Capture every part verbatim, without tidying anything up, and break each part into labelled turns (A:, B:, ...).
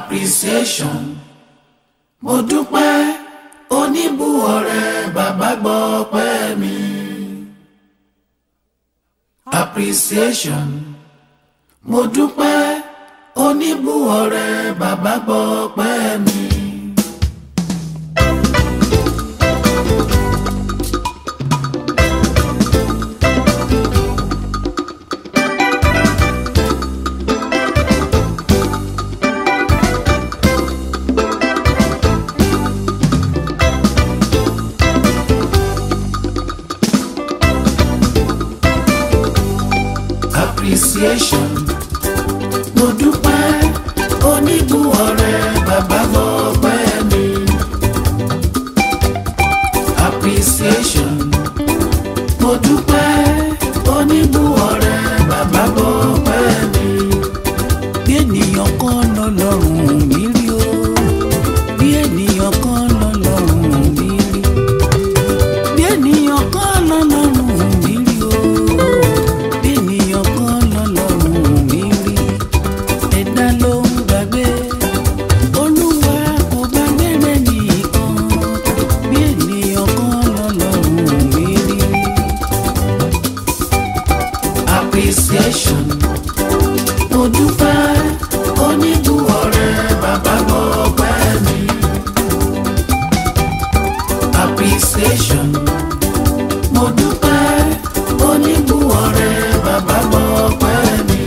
A: appreciation. Mo dúpẹ́ oníbùwọ̀rẹ́ bàbá gbọ́ ọpẹ́ mi. Appreciation. Mo dúpẹ́ oníbùwọ̀rẹ́ bàbá gbọ́ ọpẹ́ mi. Appreciation. Mo dúpẹ́ oníbùwọ̀rẹ́ bàbá gbọ́ ọpẹ́ mi. Appreciation. Mo dúpẹ́ oníbùwọ̀rẹ́ bàbá gbọ́ ọpẹ́ mi. Bí ènìyàn kan lọ́lọ́run mi rí o, bí ènìyàn kan lọ́lọ́run mi rí, bí ènìyàn kan lọ́lọ́run mi rí o. Appreciation. Mo dúpẹ́ oníbùwọ̀rẹ́ bàbá gbọ́ ọpẹ́ mi. Appreciation. Mo dúpẹ́ oníbùwọ̀rẹ́ bàbá gbọ́ ọpẹ́ mi.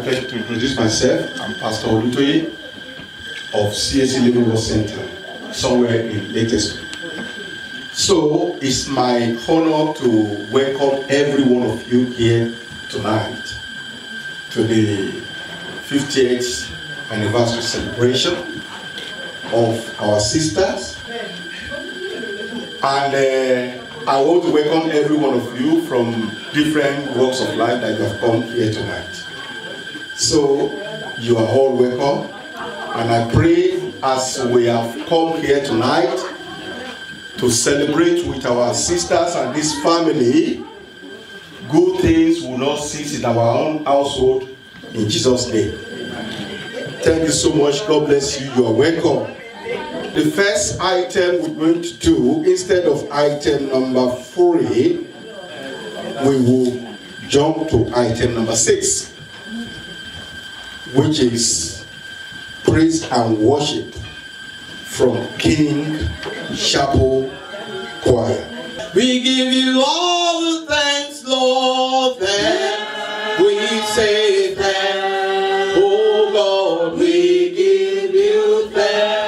B: pleasure to introduce myself. I'm Pastor Olutoye of C S C Living World Center, somewhere in Latest. So it's my honor to welcome every one of you here tonight to the fiftieth anniversary celebration of our sisters. And uh, I want to welcome every one of you from different walks of life that you have come here tonight. So you are all welcome, and I pray as we have come here tonight to celebrate with our sisters and this family, good things will not cease in our own household in Jesus' name. Thank you so much. God bless you. You are welcome. The first item we're going to do, instead of item number three, we will jump to item number six, which is praise and worship from King Chapel Choir.
C: We give you all the thanks, Lord, that we say that. Oh God, we give you thanks.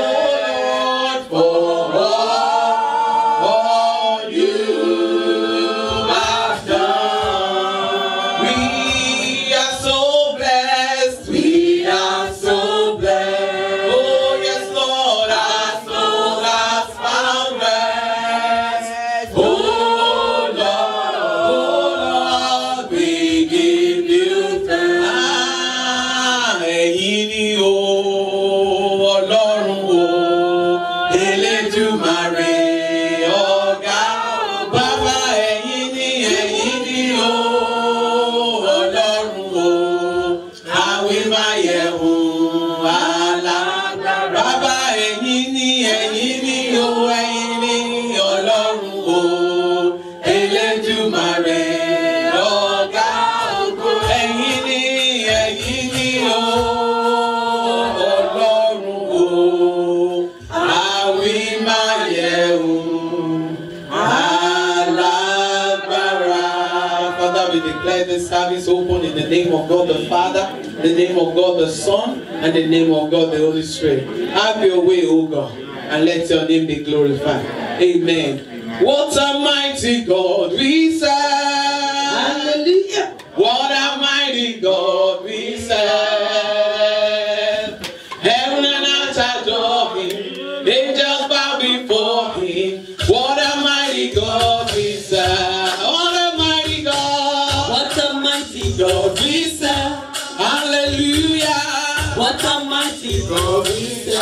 D: Service open in the name of God the Father, the name of God the Son, and the name of God the Holy Spirit. Have your way, O God, and let your name be glorified. Amen. What a mighty God we serve. Hallelujah. What a mighty God we serve. Heaven and earth adore him. Angels bow before him. What a mighty God we serve. God we serve, hallelujah. What a mighty God we serve.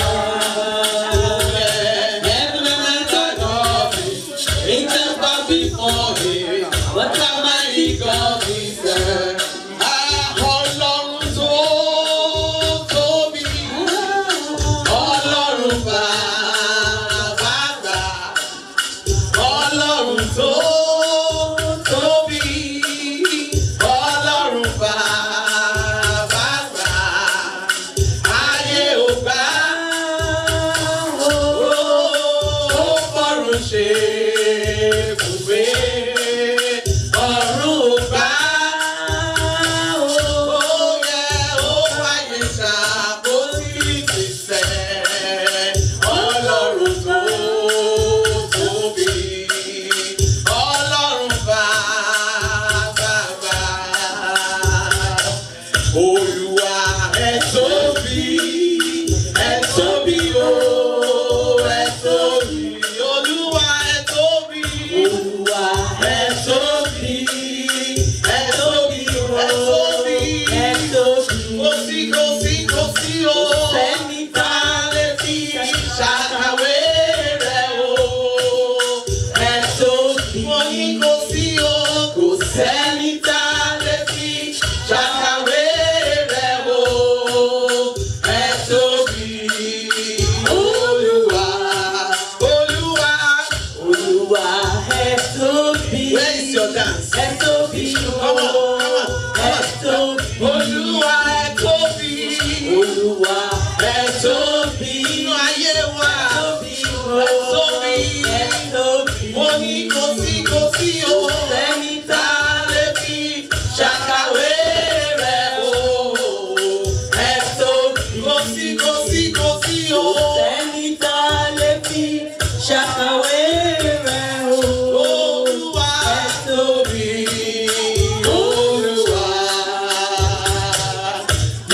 D: Heaven and earth adore him. Angels bow before him. What a mighty God we serve. Ah, Ọlọ́run tó tóbi, Ọlọ́run bàbá àgbà, Ọlọ́run tó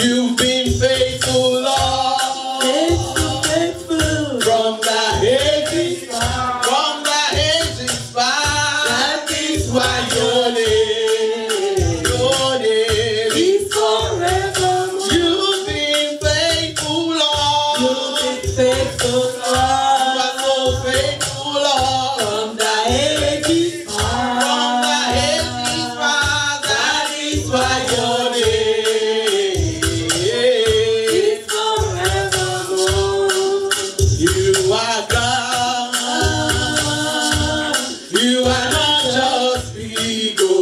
C: You've been faithful, Lord.
A: Faithful, faithful.
C: From the ages, from the ages past.
A: That is
C: Why your name, your name
A: is forever.
C: You've been faithful, Lord.
A: You've been faithful,
C: You are
A: Lord.
C: so faithful, Lord.
A: From the ages
C: From the ages past, that is why your name
A: is forevermore.
C: You are God. You are not just big, oh.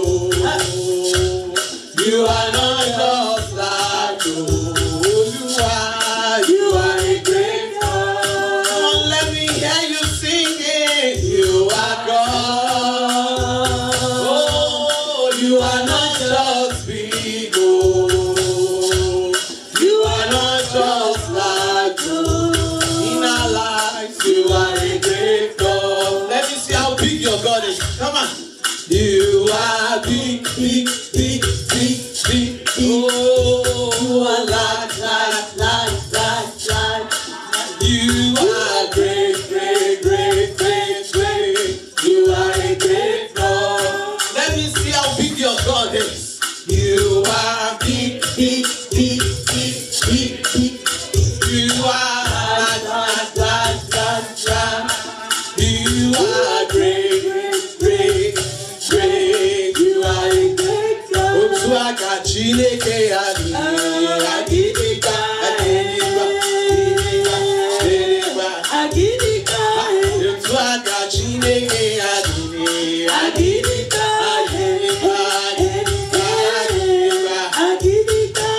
C: You are not just like, oh. You are, you are a great God. Come on, let me hear you singing. You are God. Oh, you are not just big, oh. You are not just like, oh. In our lives, you are a great God. Let me see how big your God is. Come on. You are big, big, big, big, big. Oh, you are like, like, like, like, like. You are great, great, great, great, great. You are a great God. Let me see how big your God is. You are big, big, big, big, big, big. You are like, like, like, like, like. You are great, great, great. You are a great God. Otu aka Chineke adị, adịdịka, adịdịka, adịdịka, adịdịka. Otu aka Chineke adị, adịdịka, adịdịka, adịdịka, adịdịka.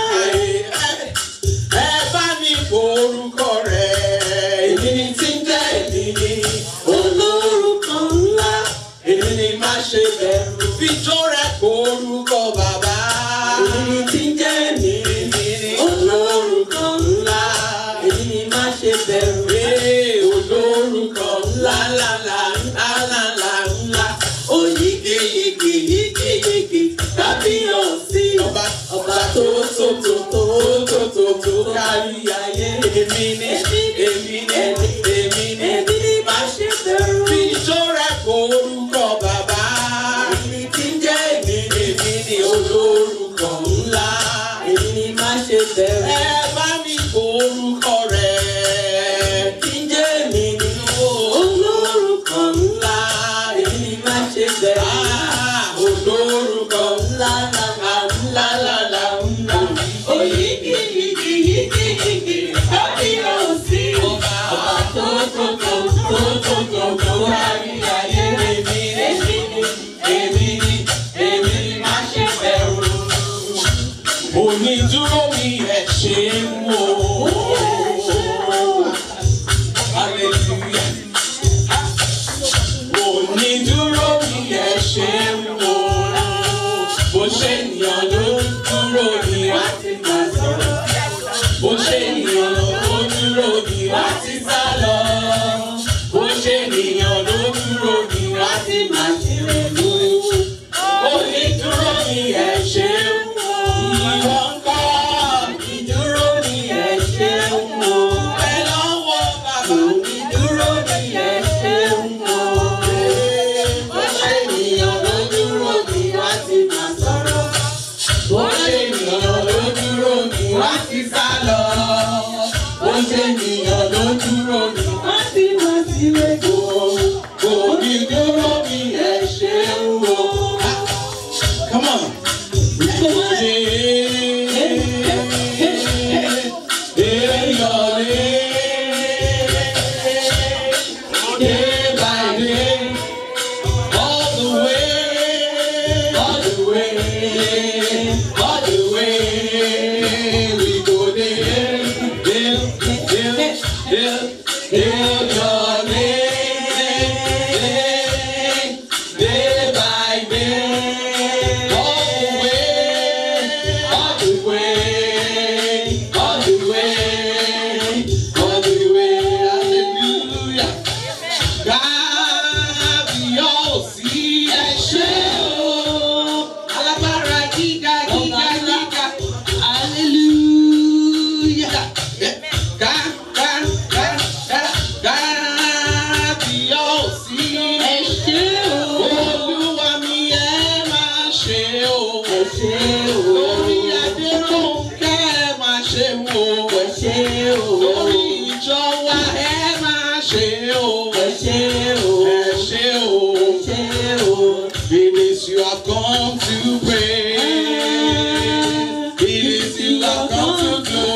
C: Ẹ bá mi forúkọ rẹ̀, èmi ni tí ń jẹ́ èmi ni olórúkọ ńlá, èmi ni má ṣe bẹ̀rù. Fijó rẹ̀ forúkọ bàbá, èmi ni tí ń jẹ́ èmi ni olórúkọ ńlá, èmi ni má ṣe bẹ̀rù. Ee, olórúkọ ńlá ńlá ńlá ńlá ńlá ńlá. Ó yígi yígi yígi yígi kábíyèsí. Ọba ọba tó tó tó tó tó tó tó kárí ayé. Èmi ni èmi ni èmi ni èmi ni má ṣe bẹ̀rù. Fijó rẹ̀ forúkọ bàbá, èmi tí ń jẹ́ èmi ni èmi ni olórúkọ ńlá, èmi ni má ṣe bẹ̀rù. Ẹ bá mi forúkọ rẹ̀, tí ń jẹ́ èmi ni olórúkọ ńlá, èmi ni má ṣe bẹ̀rù. Olórúkọ ńlá ńlá ńlá ńlá ńlá ńlá. Oyigi yigi yigi yigi kábíyèsí. Ọba tó tó tó tó tó tó tó kárí ayé. Èmi ni èmi ni èmi ni má ṣe bẹ̀rù. Onídúró mi ẹ̀ ṣe ń wò. Hallelujah. Onídúró mi ẹ̀ ṣe ń wò. Bó ṣe ènìyàn ló ń dúró ni wá ti máa sọ̀rọ̀. Bó ṣe ènìyàn ló ń dúró ni wá ti sá lọ. Bó ṣe ènìyàn ló ń dúró ni wá ti máa ṣeré lú. Onídúró ni ẹ ṣe ń wò. Ìwọ ń kọ́ ìdúró ni ẹ ṣe ń wò. Ẹ lọ́wọ́ bàbá ìdúró ni ẹ ṣe ń wò. Bó ṣe ènìyàn ló ń dúró ni wá ti máa sọ̀rọ̀. Bó ṣe ènìyàn ló ń dúró ni wá ti sá lọ. Bó ṣe ènìyàn ló ń dúró ni wá ti máa ṣeré lú. Onídúró ni ẹ ṣe ń wò. Come on. Day by day, all the way, all the way, all the way, we go day ṣe wo ẹ ṣe o. Orí ìjọ wa ẹ máa ṣe o. Ẹ ṣe o. Ẹ ṣe o. Ẹ ṣe o. It is you have come to pray. It is you have come to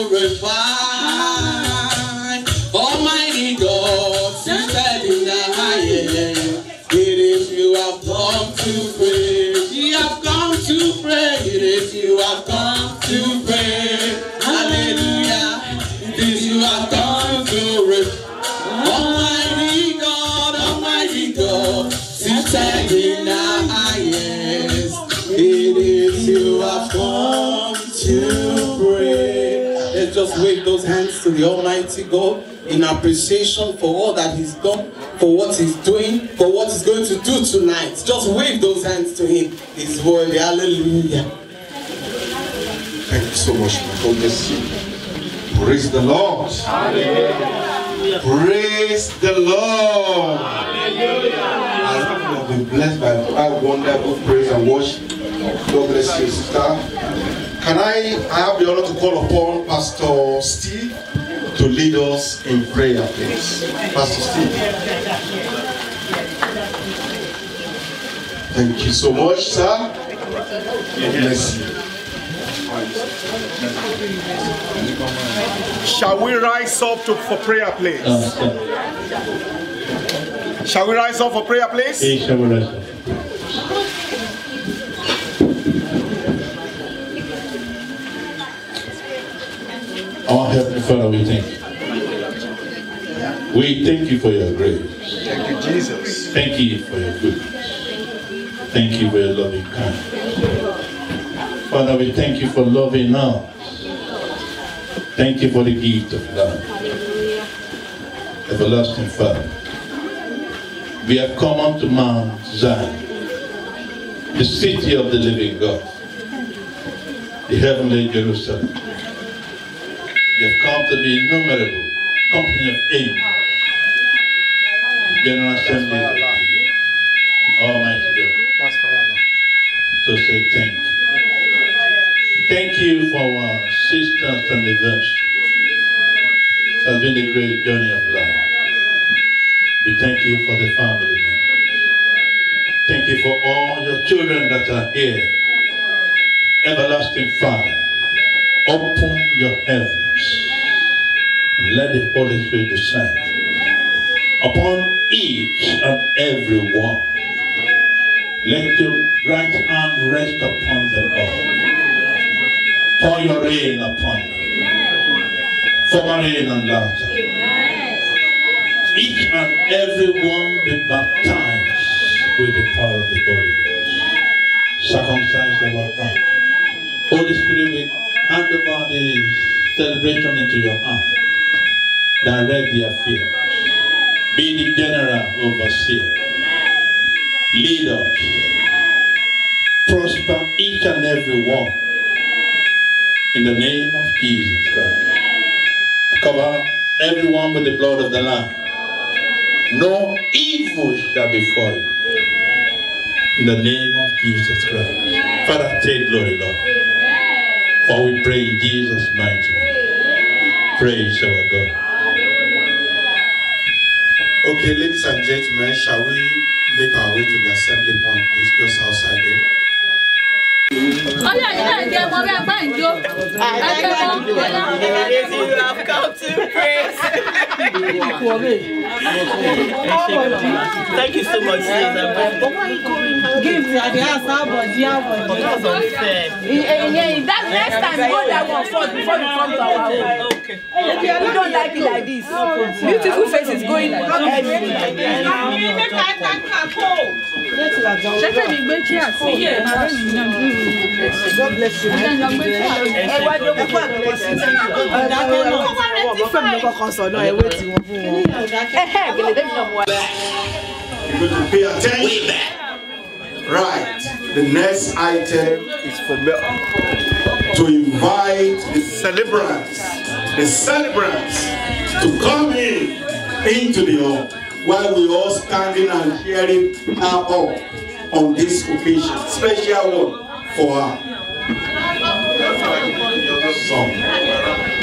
C: glorify. Almighty God, seated in the highest. It is you have come to pray. You have come to pray. It is you have come to pray. Hallelujah. It is you have come to pray. Almighty God, Almighty God, seated in the highest. It is you have come to pray. Let's just wave those hands to the Almighty God in appreciation for all that He's done, for what He's doing, for what He's going to do tonight. Just wave those hands to Him. He's worthy. Hallelujah.
B: Thank you so much. God bless you. Praise the Lord. Hallelujah. Praise the Lord. Hallelujah. I hope you have been blessed by our wonderful praise and worship. God bless you, sister. Can I, I have the honor to call upon Pastor Steve to lead us in prayer, please. Pastor Steve. Thank you so much, sir. God bless you.
E: Shall we rise up to, for prayer, please? Shall we rise up for prayer, please?
F: Shall we rise up? Our Heavenly Father, we thank you. We thank you for your grace.
E: Thank you, Jesus.
F: Thank you for your goodness. Thank you for your loving kindness. Father, we thank you for loving us. Thank you for the gift of love. Everlasting Father, we have come unto Mount Zion, the city of the living God, the heavenly Jerusalem. We have come to the innumerable company of angels, the General Assembly of the Almighty God, to say thank you. Thank you for our sisters and anniversary. It has been a great journey of life. We thank you for the family members. Thank you for all your children that are here. Everlasting Father, open your heavens and let the Holy Spirit descend upon each and every one. Let your right hand rest upon them all. Pour your rain upon them. Former rain and latter. Each and every one be baptized with the power of the Holy Ghost. Circumcise our heart. Holy Spirit, we hand over the celebration into your hand. Direct the affairs. Be the general overseer. Lead us. Prosper each and every one. In the name of Jesus Christ. Cover everyone with the blood of the Lamb. No evil shall befall you. In the name of Jesus Christ. Father, take glory, Lord. For we pray in Jesus' mighty name. Praise our God.
B: Okay, ladies and gentlemen, shall we make our way to the assembly point, please, just outside there?
G: Oh yeah, yeah, yeah, well, we're fine, Joe.
C: You have come to praise. Thank you so much, Caesar. But why are you going? Give me the answer, but the answer. That's unfair.
G: Yeah, that next time, go that one first before you come to our home. Okay. You don't like it like this. Beautiful faces going everywhere. Check out the great chair.
C: God bless you. We're
B: going to pay attention. Right. The next item is for me to invite the celebrants, the celebrants to come in into the hall while we all standing and cheering her up on this occasion. Special one for her. Song.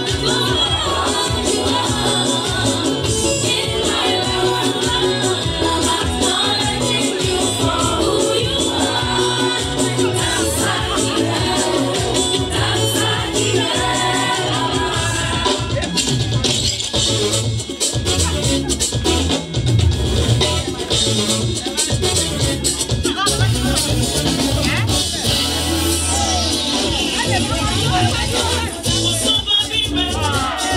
H: Yeah.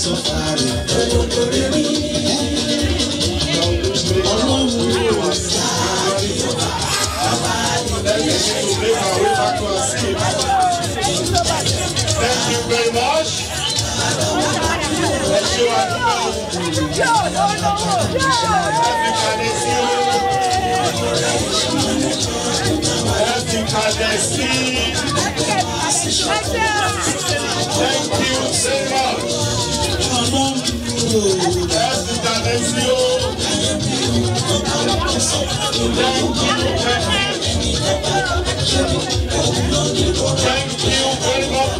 B: Thank you very much. Let's show our Thank you very much. Thank you very much.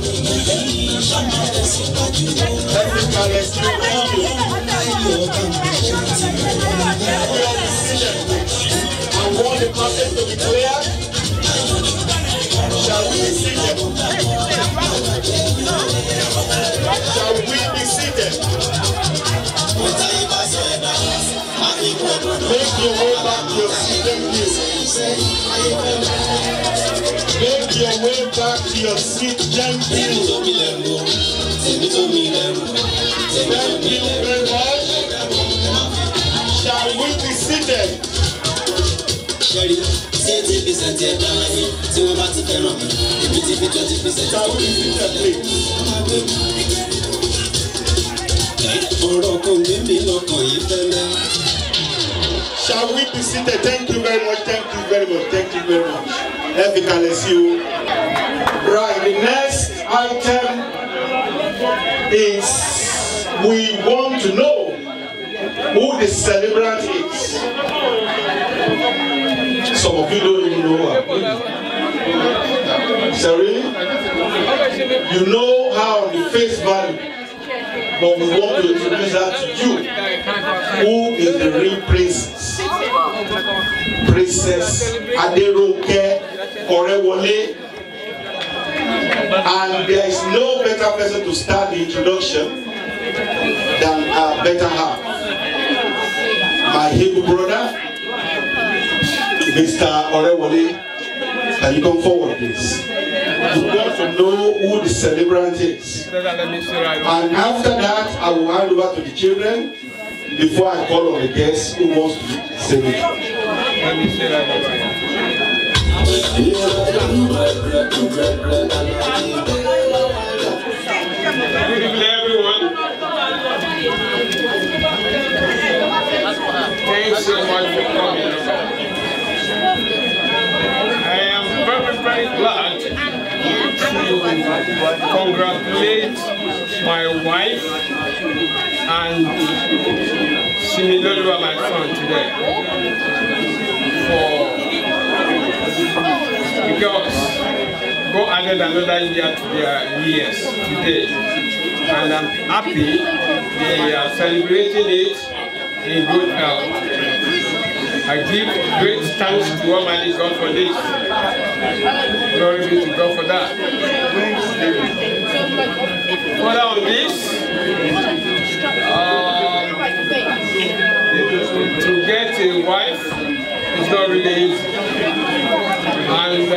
B: I want the person to be clear. Shall we be seated? Shall we be seated? Make your way back to your seat. Thank you. Make your way back to your seat. Thank you. Thank you very much. Shall we be seated? Shall we be seated, please? Shall we be seated? Thank you very much. Thank you very much. Thank you very much. Let me bless you. Right. The next item is we want to know who the celebrant is. Some of you don't even know who I'm So really? You know how the face value, but we want to introduce that to you. Who is the real princess? Princess Aderonke Orewole. And there is no better person to start the introduction than our better half. My Hebrew brother, Mister Orewole, can you come forward, please? You want to know who the celebrant is. And after that, I will hand over to the children before I call on the guests who wants to say it. Let me say that. Good evening, everyone. Thanks so much for coming. I am very, very glad to congratulate my wife and Similolua, my son, today. For because God added another year to their years today, and I'm happy they are celebrating it in good health. I give great thanks to Almighty God for this. Glory be to God for that. Further on this, um, to get a wife is not really easy. And uh,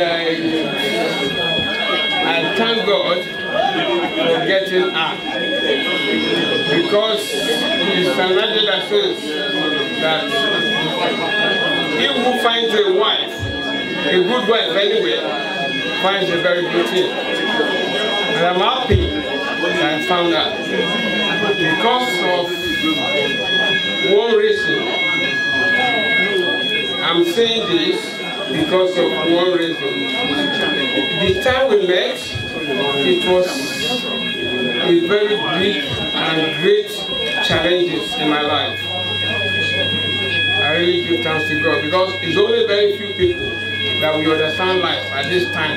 B: I thank God for getting her. Because it's an legend that says that he who finds a wife, a good wife anyway, finds a very good thing. And I'm happy that I found that. Because of one reason, I'm saying this because of one reason. The time we met, it was a very big and great challenges in my life. I really give thanks to God because it's only very few people that will understand life at this time.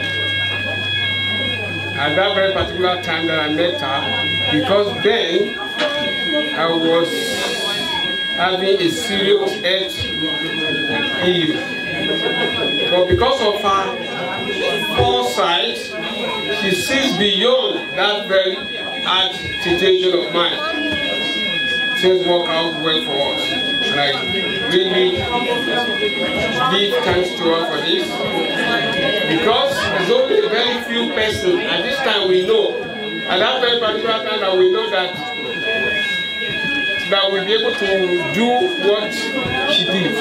B: At that very particular time that I met her, because then I was having a serious health issue. But because of her foresight, she sees beyond that very hard situation of mine. Things work out well for us. And I really give thanks to her for this. Because there's only a very few persons at this time we know, at that very particular time that we know that
H: that will be able to do what she did.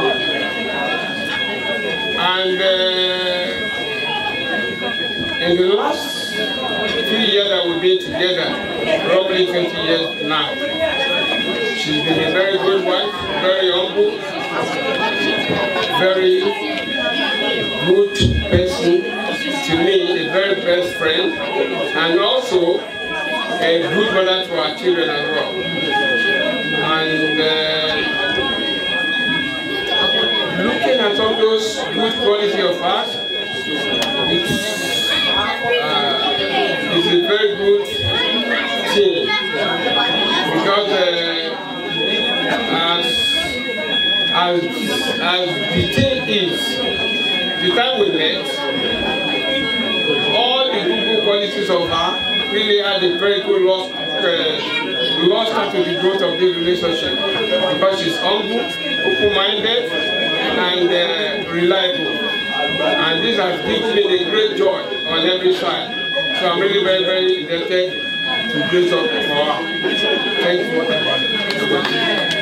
H: And uh, in the last few years that we've been together, roughly twenty years now, she's been a very good wife, very humble, very good person to me, a very best friend, and also a good mother to our children as well. And uh, looking at all those good quality of art, it's, uh, it's a very good thing, because uh, as, as, as the thing is, the time we met, all the good, good qualities of her really had a very good loss, uh, loss into the growth of this relationship, because she's humble, open-minded, and uh, reliable. And this has given me a great joy on every side. So I'm really very, very indebted to Grace of for her. Thank you for that.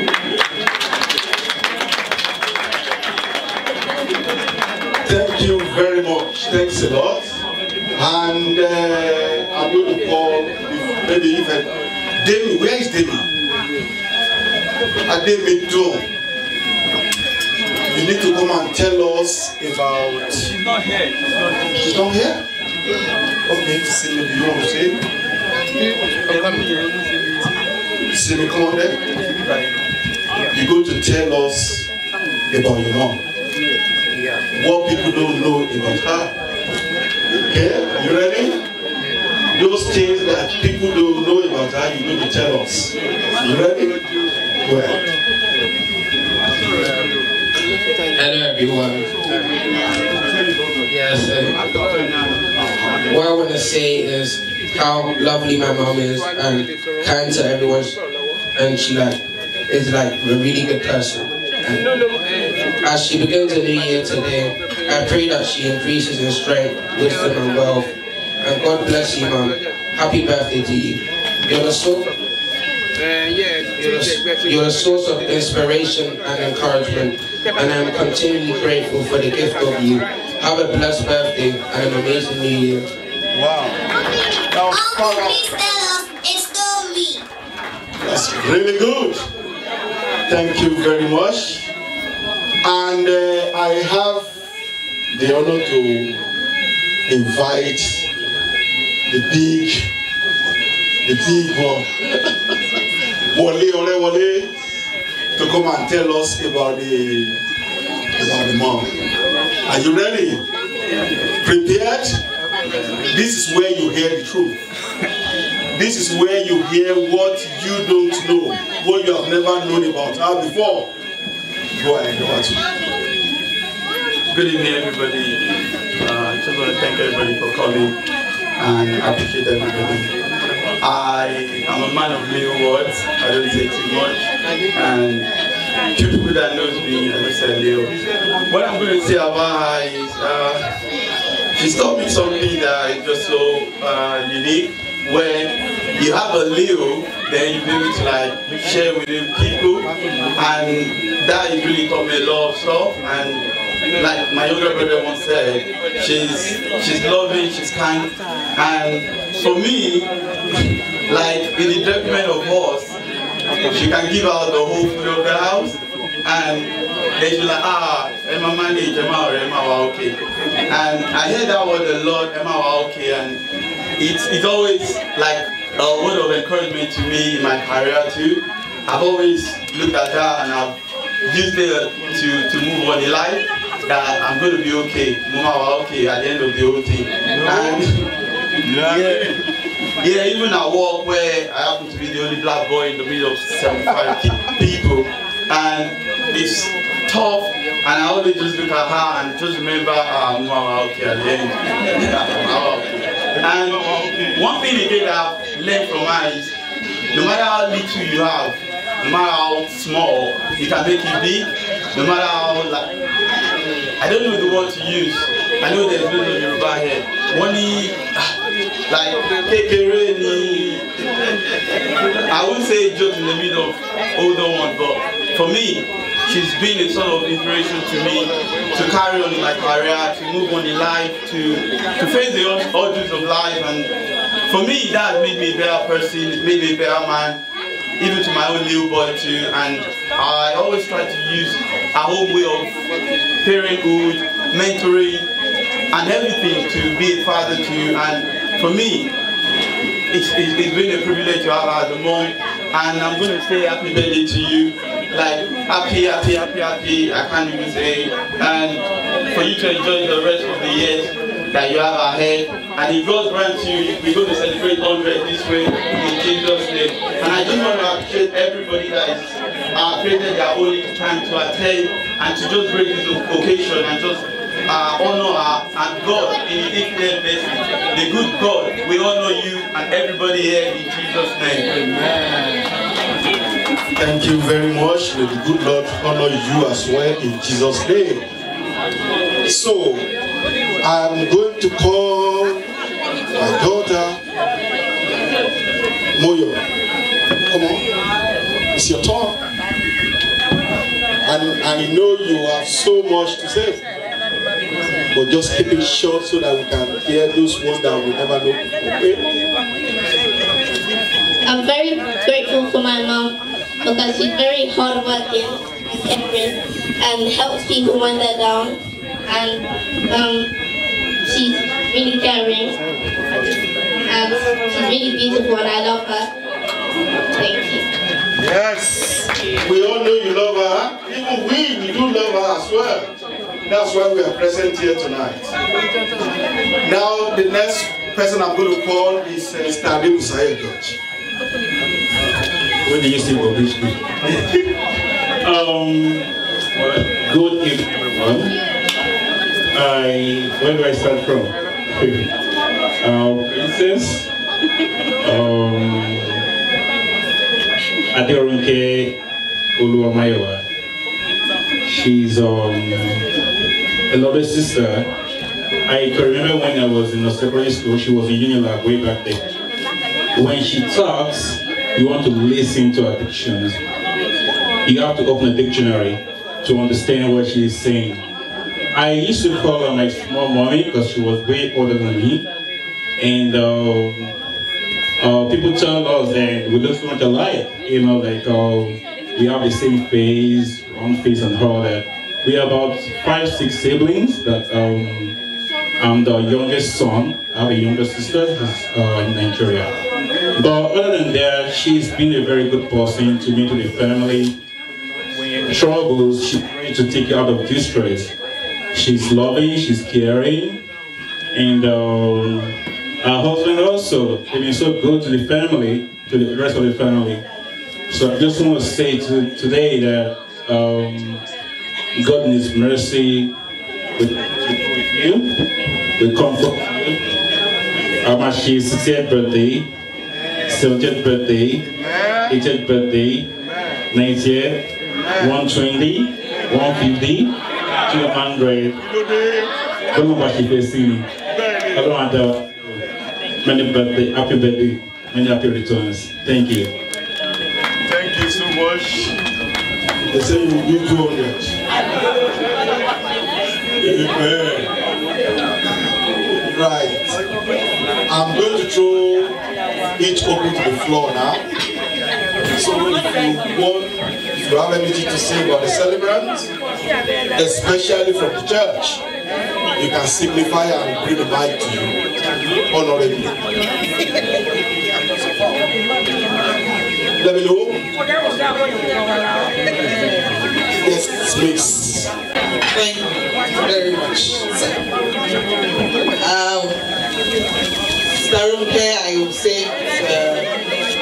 B: Thank you very much. Thanks a lot. And uh, I'm going to call, if, maybe if I, Demi, where is Demi? Demi too. You need to come and tell us about...
E: She's not here. She's not here.
B: She's not here? Okay, Simi, do you want to say? Simi, come on then. You're going to tell us about your mom. What people don't know about her. Okay, you ready? Those things that people don't know about her, you're going to tell us. You ready? Go ahead.
I: Hello everyone. Yes, uh, what I want to say is how lovely my mom is and kind to everyone, and she like is like a really good person. And as she begins a new year today, I pray that she increases in strength, wisdom and wealth. And God bless you, Mom. Happy birthday to you. You're a source, you're, you're a source of inspiration and encouragement, and I'm continually grateful for the gift of you. Have a blessed birthday and an amazing new year.
B: Wow. That was powerful. That's really good. Thank you very much. And uh, I have the honor to invite the big, the big one, Wale Ole Wale, to come and tell us about the about the mom. Are you ready? Prepared? This is where you hear the truth. This is where you hear what you don't know, what you have never known about her before. Go ahead, go ahead.
J: Good evening, everybody. Uh, I just want to thank everybody for coming and appreciate everybody. I am a man of many words. I don't say too much. And two people that knows me, I just say Leo. What I'm going to say about her is uh, she's taught me something that is just so uh, unique. When you have a Leo, then you be able to like share with people, and that is really taught me a lot of stuff. And like my younger brother once said, she's she's loving, she's kind, and for me, like in the development of us, she can give out the whole food of the house, and then she's like, ah, Emma manage, Emma or Emma okay. And I hear that word a lot, Emma okay, and it's it's always like a word of encouragement to me in my career too. I've always looked at that and I've used it to, to move on in life, that I'm going to be okay, Mama okay at the end of the whole thing. And yeah, yeah, even at work where I happen to be the only black boy in the middle of seventy-five people, and it's tough, and I always just look at her and just remember, ah, Mama okay at the end. And one thing again that I've learned from her is, no matter how little you have, no matter how small, it can make you big. No matter how, like, I don't know the word to use. I know there's no Yoruba here. Money, like kékeré ni. I wouldn't say just in the middle of older ones, but for me, she's been a sort of inspiration to me to carry on in my career, to move on in life, to to face the ordeals of life, and for me, that made me a better person. It made me a better man, even to my own little boy too. And I always try to use our own way of parenthood, mentoring, and everything to be a father to you. And for me, it's, it's, it's been a privilege to have her as a mom. And I'm going to say happy birthday to you. Like, happy, happy, happy, happy, I can't even say. And for you to enjoy the rest of the years that you have ahead. And if God grants you, we're going to celebrate one hundred this way in Jesus' name. And I just want to appreciate everybody that is uh, created their own time to attend and to just break this occasion and just uh, honor her and God in His infinite mercy. The good God, we honor you and everybody here in Jesus' name.
B: Amen. Thank you very much. May the good Lord honor you as well in Jesus' name. So, I'm going to call my daughter, Moyo. Come on, it's your turn. And I know you have so much to say, but just keep it short so that we can hear those words that we never know. Okay?
K: I'm very grateful for my mom because she's very hardworking and helps people when they're down. And um, she's really caring, and she's really beautiful, and I love her. Thank you.
B: Yes, we all know you love her. Even we, we do love her as well. That's why we are present here tonight. Now, the next person I'm going to call is uh, Stade Usaya George.
L: When do you see Bobby speak? Um, well, good evening, everyone. I, where do I start from? uh, Princess, um, Aderonke Oluwamayowa. She's um, a lovely sister. I can remember when I was in a secondary school, she was in Unilag way back then. When she talks, you want to listen to her dictions. You have to open a dictionary to understand what she is saying. I used to call her my small mommy because she was way older than me. And uh, uh, people tell us that we look so much alike. You know, like uh, we have the same face, round face and all that. We are about five, six siblings. That um, I'm the youngest son. I have a younger sister who's uh, in Nigeria. But other than that, she's been a very good person to me, to the family. When you're in troubles, she tries to take you out of distress. She's loving, she's caring, and um, her husband also, they've been so good to the family, to the rest of the family. So I just want to say to, today that um, God in His mercy will be with you, will comfort you. Um, she's sixtieth birthday, seventieth birthday, eightieth birthday, ninetieth, one twenty, one fifty, two hundred. Don't know what she can see. I don't want to. Many birthday, happy birthday, many happy returns. Thank you.
B: Thank you so much. They say you will do two hundred. Right. I'm going to throw each open to the floor now. So if you want, if you have anything to say about the celebrants, especially from the church, you can signify and bring the mic to you honorably. Let me know. Yes, please.
M: Thank you very much, sir. Um, Aderonke, I would say, uh,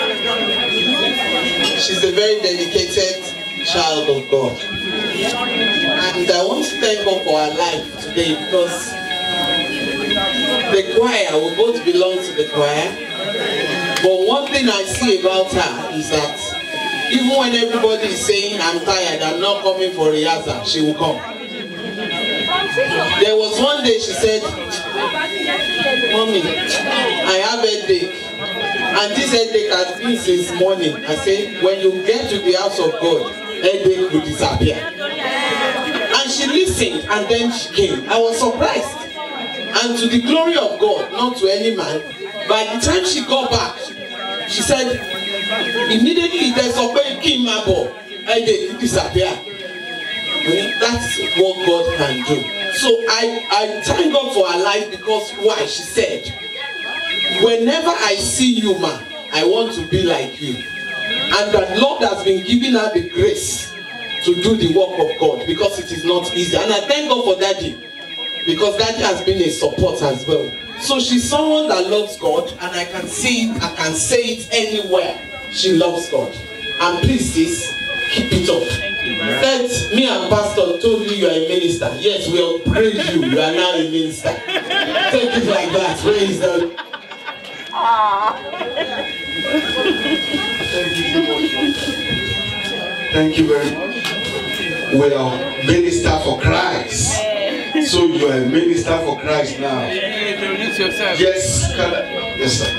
M: she's a very dedicated child of God. And I want to thank God for her life today because the choir, we both belong to the choir. But one thing I see about her is that even when everybody is saying, I'm tired, I'm not coming for rehearsal, she will come. There was one day she said, Mommy, I have headache. And this headache has been since morning. I say, when you get to the house of God, headache will disappear. And she listened and then she came. I was surprised. And to the glory of God, not to any man, by the time she got back, she said, immediately there's a way came mabo, headache disappear. That's what God can do. So I, I thank God for her life because why? She said, whenever I see you, ma, I want to be like you. And that Lord has been giving her the grace to do the work of God because it is not easy. And I thank God for Daddy because Daddy has been a support as well. So she's someone that loves God and I can see it, I can say it anywhere. She loves God. And please, sis, keep it up. That me and Pastor told you you are a minister. Yes, we will praise you. You are now a minister. Take it like that. Praise the
B: Thank you so much. Thank you very much. Well, minister for Christ. So you are a minister for Christ now. Yes, can I? Yes, sir.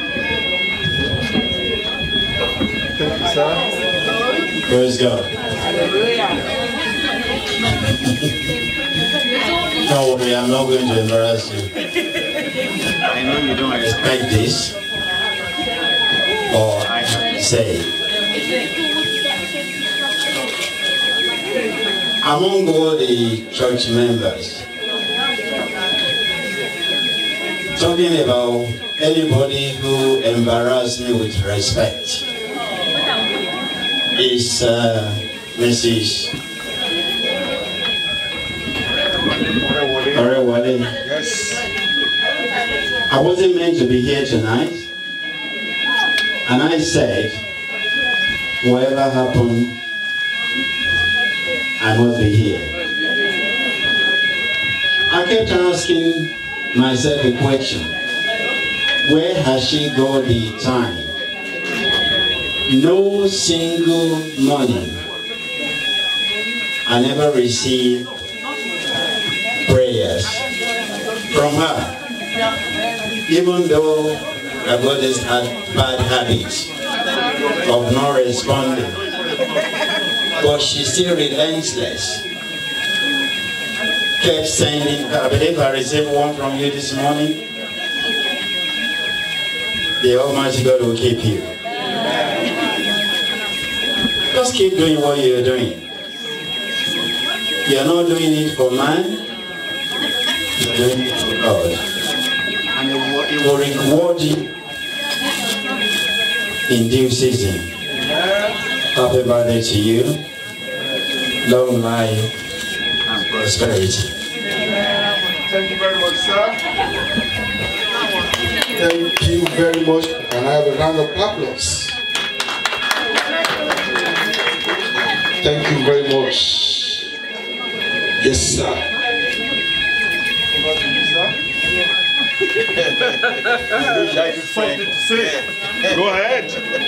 B: Thank you, sir.
N: Praise God. Don't worry, I'm not going to embarrass you. I know you don't expect this, or I have to say, among all the church members, talking about anybody who embarrassed me with respect is uh, Missus Aderonke.
B: Yes.
N: I wasn't meant to be here tonight, and I said, whatever happened, I must be here. I kept asking myself a question: where has she got the time? No single morning I never received prayers from her, even though I got this bad habit of not responding. But she's still relentless. Kept sending, I believe I received one from you this morning. The Almighty God will keep you. Just keep doing what you're doing. You're not doing it for man, you're doing it for God. And it will, it will reward you in due season. Happy birthday to you. Long life and prosperity.
B: Thank you very much, sir. Thank you very much. And I have a round of applause. Thank you very much. Yes, sir.
O: Something to say. Go ahead.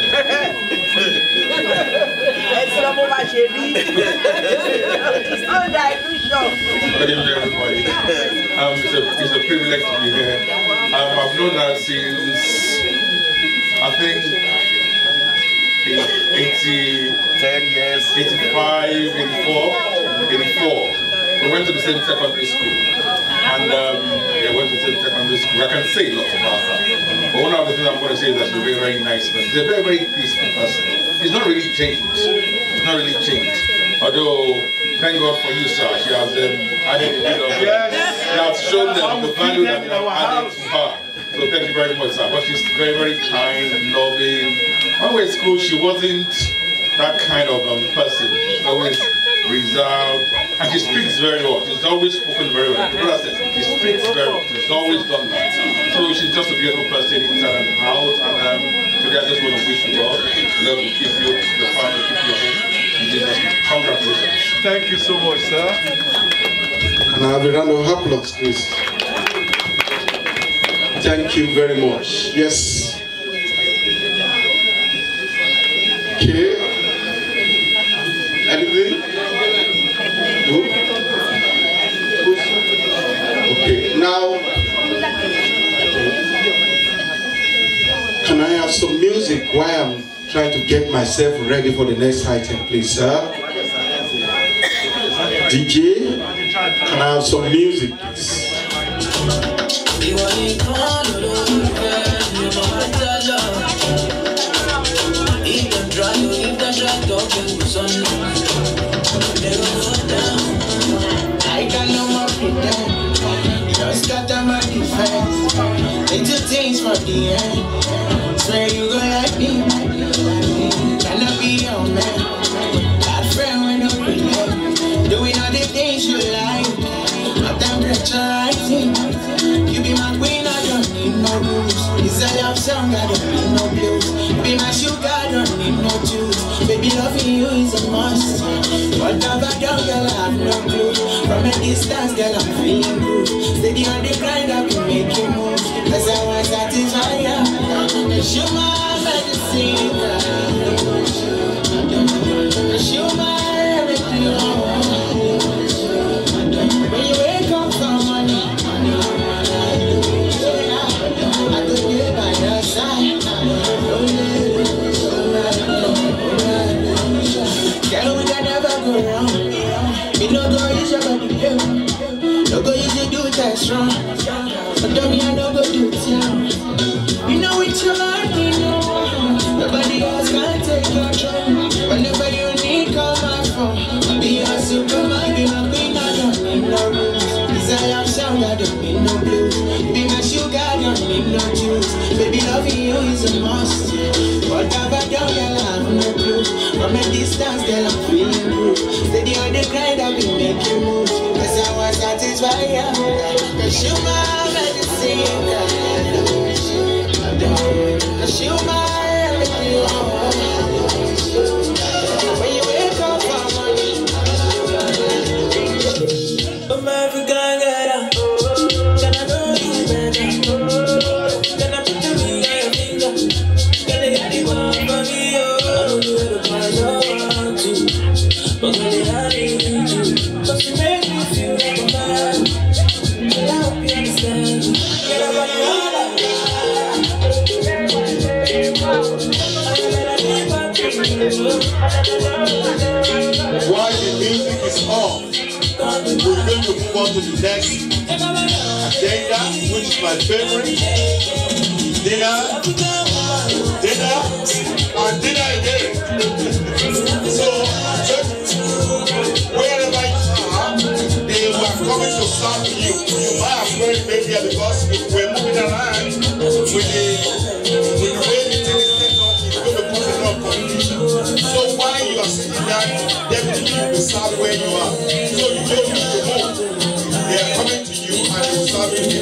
H: Good evening, everybody. Um, it's, a, it's a privilege to be here. Um, I've known her since, I think, eighty,
O: ten years,
H: eighty-five, eighty-four, eighty-four. We went to the same secondary school. And um, yeah, went to the same secondary school. I can say lots about her. But one of the things I'm going to say is that she's a very, very nice person. She's a very, very peaceful person. She's not really changed. She's not really changed. Although, thank God for you, sir. She has um, added a bit of, uh, yes. She has shown them the value that you have added to her. So thank you very much, sir. But she's very, very kind and loving. When we were in school, she wasn't that kind of um, person. She's always reserved, and she speaks very well. She's always spoken very well. The brother says she speaks very well. She's always done that. So she's just a beautiful person inside and out. And um, today I just want to wish you all. The Lord will keep you, the Father will keep you home. In Jesus' name, congratulations.
O: Thank you so much, sir.
B: And I have a round of applause, please. Thank you very much. Yes. Okay. Anything? No? Okay. Now, while I'm trying to get myself ready for the next item, please, sir. D J, can I have some music, please?
C: I got no more pretend. Just scatter my defense. Little things from the end. Swear you gon' like me. Can I be your man? Bad friend when no relent. Doing all the things you like. My temperature rising. You be my queen, I don't need no rules. It's a love song, I don't need no blues. You be my sugar, I don't need no juice. Baby, loving you is a must. What have I done, girl, I have no clue. From a distance, girl, I'm feeling good. Steady on the grind, I've been making moves. Cause I want satisfy ya. You my medicine. You my everything. When you wake up from morning, I could get by your side. Girl, we can never go wrong. Me no go use your body, girl. No go use you do that strong. But tell me I no go do it, yeah. You know it's your heart, you know. Nobody else can take control. Whenever you need, call my phone. I'll be your superman, be my queen, I don't need no rules. Cause I have sound, I don't need no blues. Be my sugar, I don't need no juice. Baby, loving you is a must. What have I done, girl, I have no clue. From a distance, girl, I'm feeling good. Steady on the grind, I've been making moves. Cause I was satisfied, yeah. Cause you my medicine, girl. Cause you my everything. When you wake up from morning, I'm African, girl. Can I know you better? Can I put the ring on your finger? Can I get the one for me? I don't know where to find out to. But when they are in you, but you make me feel like a man. But I hope you understand. Get up on your own.
B: While the music is on, we're going to move on to the next agenda, which is my favorite. Dinner, dinner, and dinner again. So, wherever you are, they were coming to serve you. You might have heard maybe because we're moving around with the, with the way the thing is set up, it's going to put it up condition. So while you are sitting down, definitely you will serve where you are. So you don't need to move. They are coming to you and they will serve you.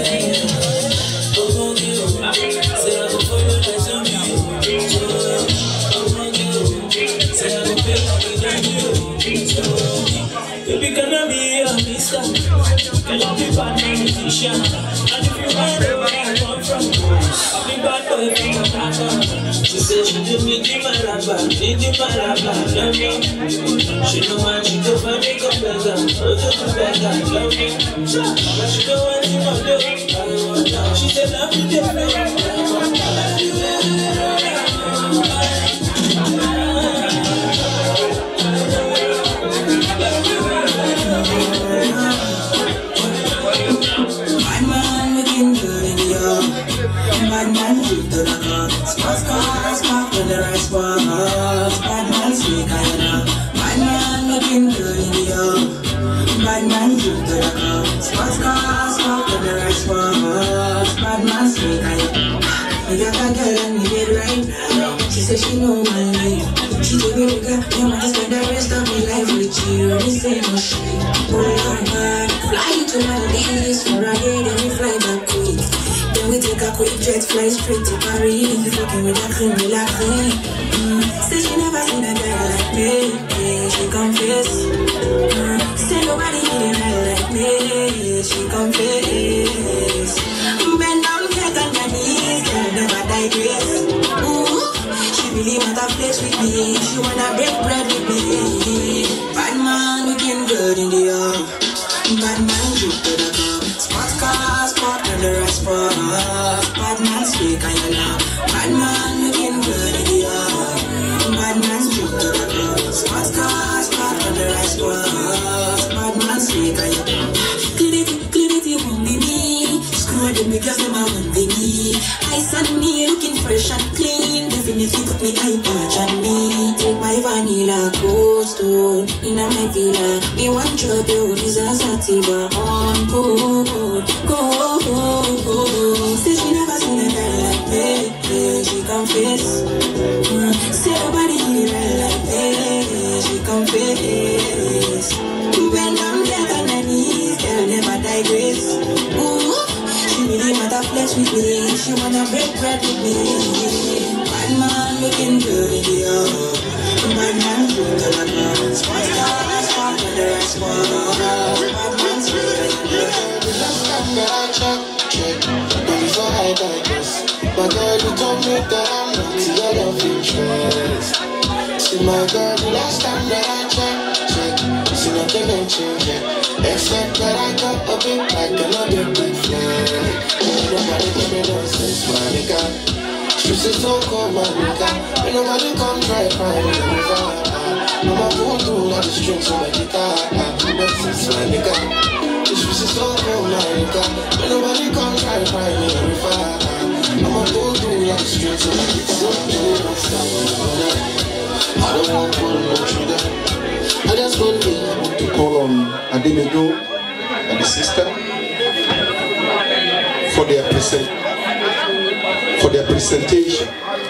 C: Baby, can I be a mister? Can I be bad musician? And if you want to know where I come from, I'll be bad boy from Africa. She said she do me the maraba, me the maraba, love me. She know why she do for me come better, oh do do better, love me. But she don't want to know though. She said love me different. Bad man looking good in the yard. Bad man drip to the car. Sports cars parked with the right spots. Bad man sneak I know. Bad man looking good in the yard. Bad man drip to the car. Sports cars parked with the right spots. Bad man sneak I know. I got that girl and we did right now. She said she know my name. She told me, nigga, you might spend the rest of my life with you. This ain't no shit. Oh my God, fly to Maldives for a day, then we fly back quick. Then we take a quick jet, fly straight to Paris. You fucking with a cream, with a cream. Mm. Say she never seen a girl like me. Yeah, she confess. Mm. Say nobody did it right like me. She confess. Bend down, get on your knees, girl, never digress. Ooh, she really wanna flex with me. She wanna break bread with me. Bad man looking good in the yard. Bad man drip to the car. Sports car, sport on the right spot. Bad man speak and you know. Bad man looking good
P: villa, cold stone, in a my villa. Me one drop you, this is a sativa on board. Go, go, go. Say she never seen a girl like me, she confess. Mm. Say nobody here like me, she confess. When I'm dead on her knees, girl never digress. Ooh, she really wanna flex with me, she wanna break bread with me. Bad man looking good in the air. Bad man good to the ground. Smart star, smart with the rest for bad man's good in the air. The last time that I check, check, before I digress. My girl, you told me that I'm not your love interest. See my girl, the last time that I check, check, see nothing ain't changed yet. Except that I got a bit like another big flag. Nobody give me no sense, my nigga. Streets is so cold, my nigga. Ain't nobody come try find me river. I'm a voodoo, not the strings on my guitar. No sense, my nigga. The streets is so cold, my nigga. Ain't nobody come try find me river. I'm a voodoo, not the strings on my guitar. I don't want to pull no trigger. I just want to
B: call on Aderonke and the sister for their present for their presentation.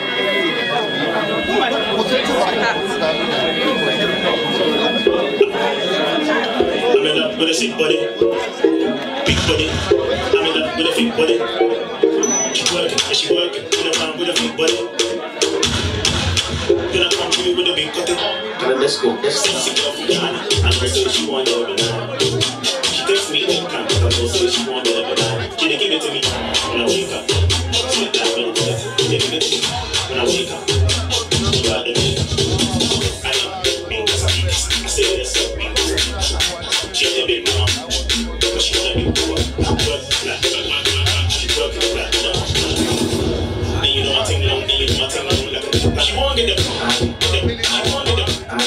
Q: I'm in love with a sick body, big body. I'm in love with a big body. She working, and she working. In a man with a big body. Then I come through with a big cutting. Let's go. Let's go. Sexy girl from Ghana. I know say she want the banana. She takes me in camp. I know say she want the banana. She dey give it to me when I wake up. She dey like when I wake up. She dey give it to me when I wake up. She got the makeup. I know me cause I be cause I say let's go me. She a big mom, but she wanna be poor. Work like she work like and you know my thing long, and you know my thing long like she won't get them. She won't get them.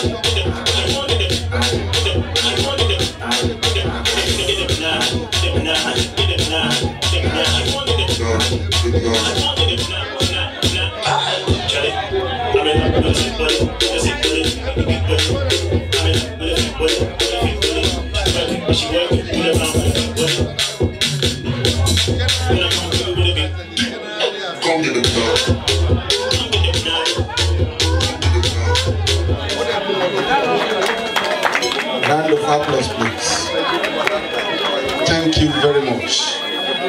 B: Round of applause, please. Thank you very much.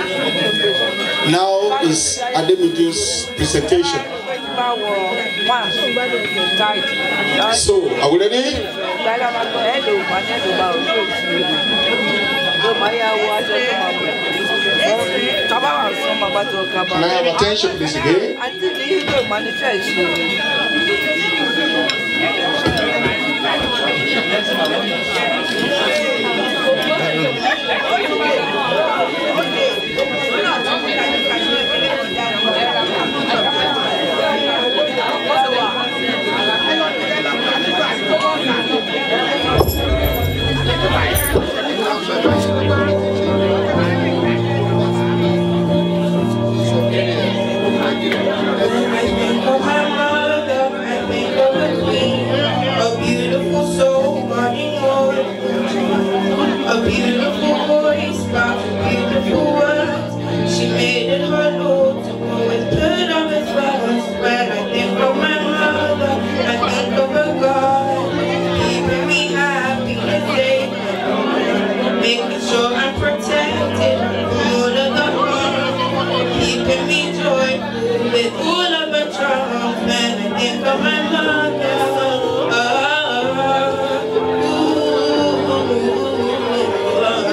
B: Now is Aderonke's presentation. So, are we ready? Can I have attention, please, again?
P: A beautiful soul running on, a beautiful voice, got beautiful words. She made it her Lord to always put on his flowers. When I think of my mother, I think of a God, keeping me happy and safe, making sure I'm protected from all of the harm, keeping me joyful with all of the troubles. When I think of my mother.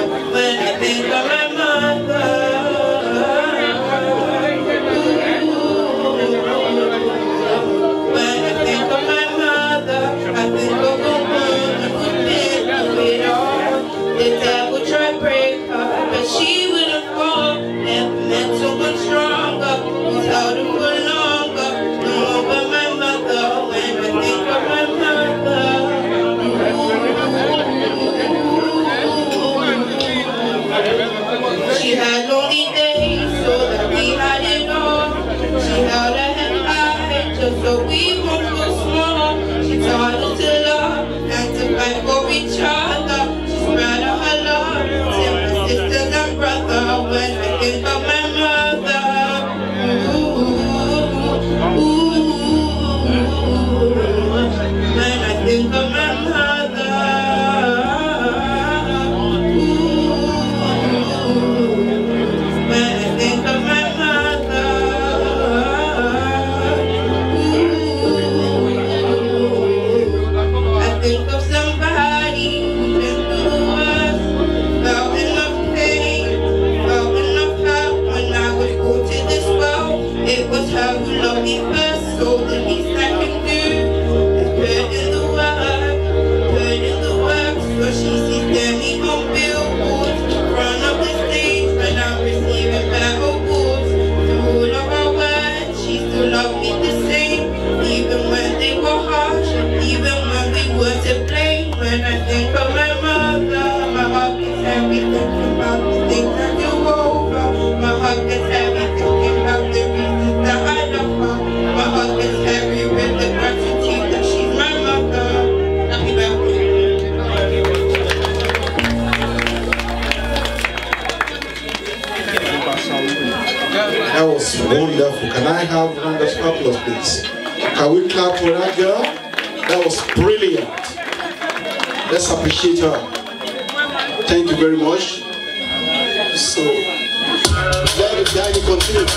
R: each other. She spread out her love to my sisters and brother. When I think of my mother, ooh, ooh, when I think of my mother, ooh, when I think of my mother, ooh, I think of somebody who's been through the worst, felt enough pain, felt enough hurt when I was brought to this world. It was her who loved me first, so the least I can do is put in the work, put in the work, so she sees Danny on billboards, front of the stage when I'm receiving better awards. Through all of our words, she still loved me the same, even when they were harsh, even when we were to blame. When I think of my mother, my heart gets heavy thinking about the things I do over. My heart gets heavy thinking about the reasons that I love her. My heart gets heavy with the gratitude that she's my mother. Happy birthday.
B: That was wonderful. Can I have a round of applause, please? Can we clap for that girl? That was brilliant. Let's appreciate her. Thank you very much. So, let the daddy continue.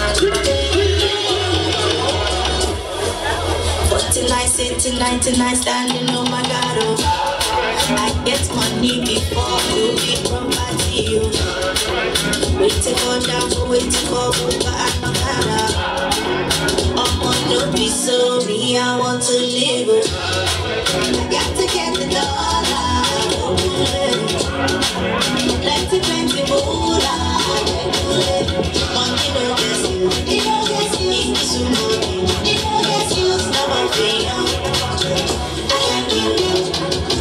P: But tonight, say tonight, tonight, standing on my God, oh. I get money before you be property, you. Waiting for down, waiting for Uber and Okada. I'm on no be so me, I want to live, oh. I got to get the dollar, plenty, plenty moolah, money no gets you, it no gets you, it's too money, it no gets you, it's not my thing, I can't give you.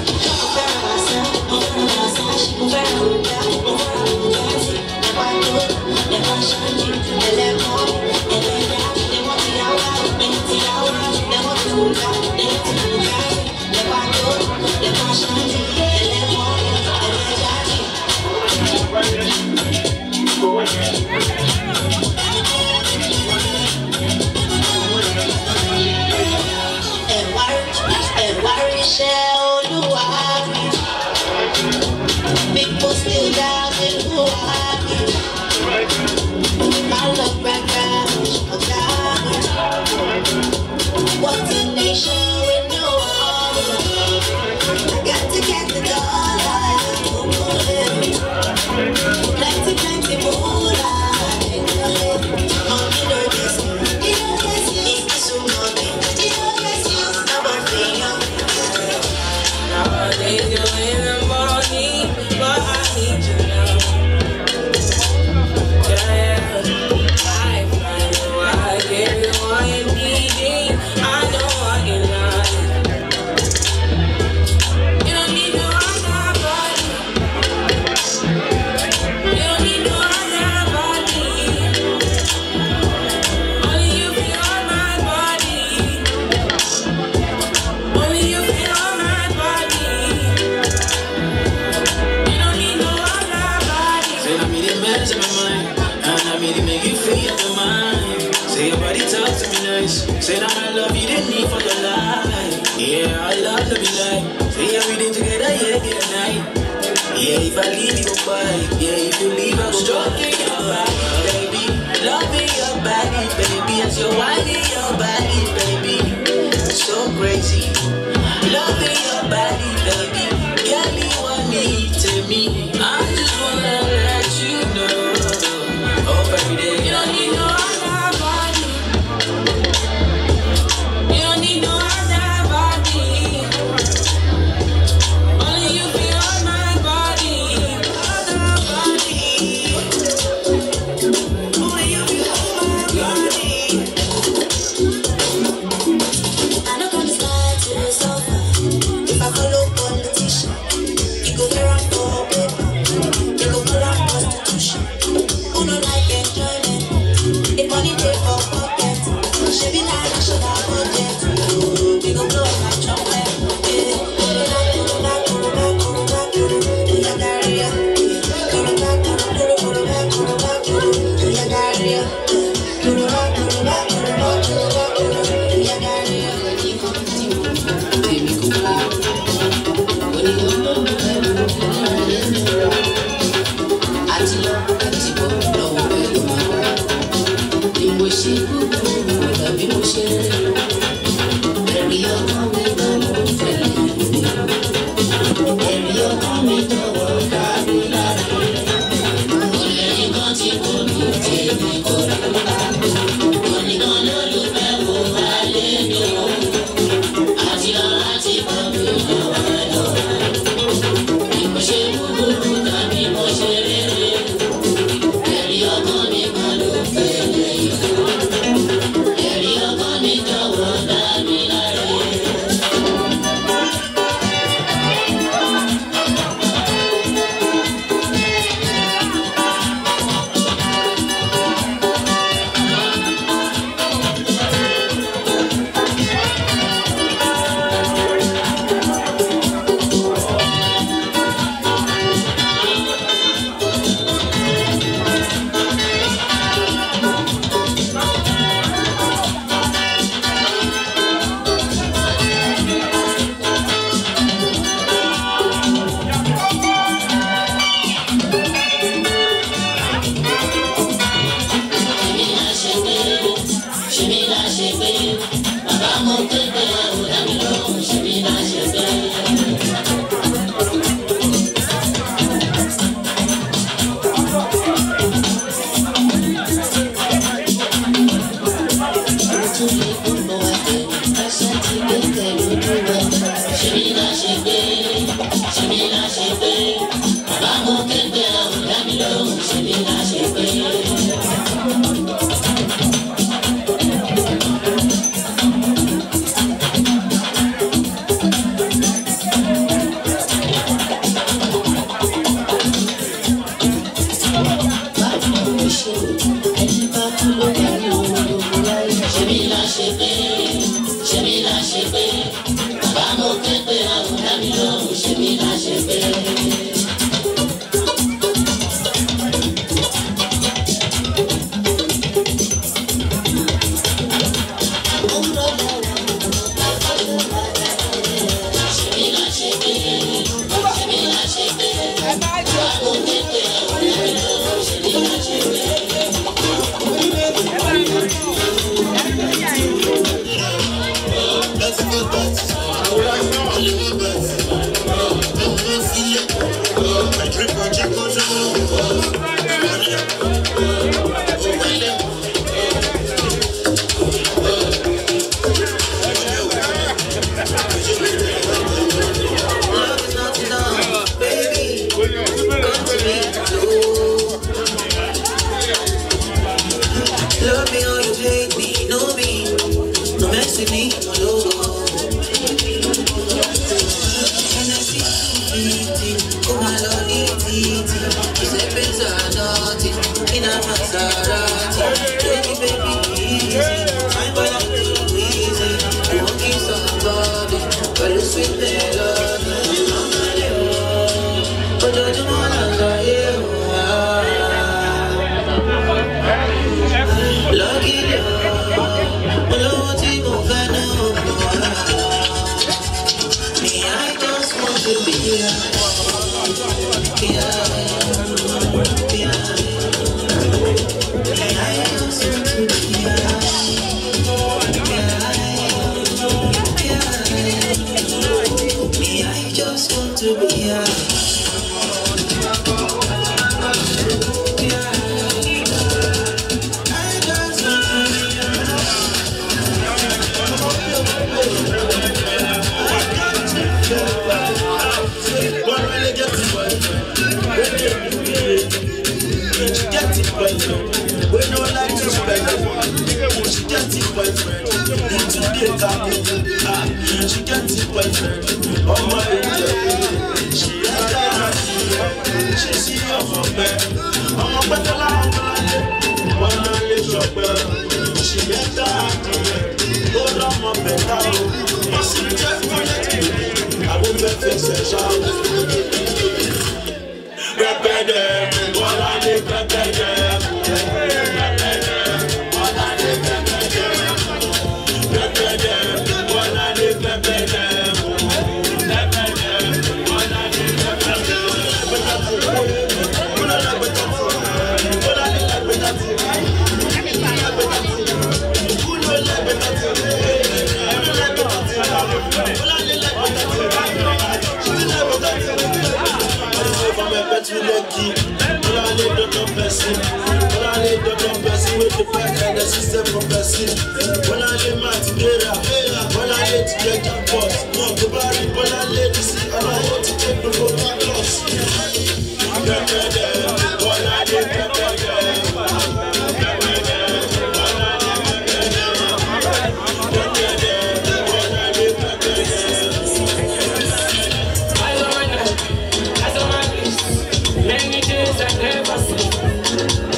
P: People still down in who are you? I look back down, what's a nation with no honor? I got to get the dollar, plenty, plenty moolah. Money no gets you, it no gets you, it's too money, it no gets you, it's not my thing. Nowadays you're in the morning, but I need you now. Yeah, I find you, I give you all you need. I know I can lie. You don't need no other body. You don't need no other body. Only you feel on my body. Only you feel on my body. You don't need no other body. Say I made it mess in my mind, and I made it make you free of your mind. Say your body talk to me nice. Say that I love you didn't need for your life. Yeah, I love to be like. Say every day together, yeah, day and night. Yeah, if I leave you by, yeah, if you leave I go stroking your body, baby. Loving your body, baby. As you're whining your body, baby. So crazy. Loving your body, baby. Girl, you want me to me. I just wanna let you know. Oh, every day. You don't need no other body. You don't need no other body. Only you feel on my body. Other body. Only you feel on my body. I'm not gonna slide to the soul. mi lọ, ṣe mi láṣẹ pé. Love me or you hate me, know me. No mess with me, no logo. When I see you eating, oh my lord, eat it. You say pensa naughty, in a Maserati. Baby, baby, easy. My body too easy. You won't kiss somebody, but you sweet melody. I'm not you. But you're the one I'm not you. Lucky love, love to move and me, I just want to be here. Yeah, yeah. Me, I just want to be here. Yeah, yeah. Me, I just want to be here.
S: We don't like to spend it. She gets it boyfriend. Into the car. She gets it boyfriend. Oh my angel. She has that. She see your bed. I'm a better line. One eye is your bed. She gets that. Oh, I'm a better. You see, just I will be fixed. Shout. Prepare, what I need, prepare. Too lucky, all I need to confess it. All I need to confess it with the fact and the system confessing. All I need my together, all I need to get your boss. The body, all I need to see, all I want to take the road back lost. All I need to
P: Many days I never see.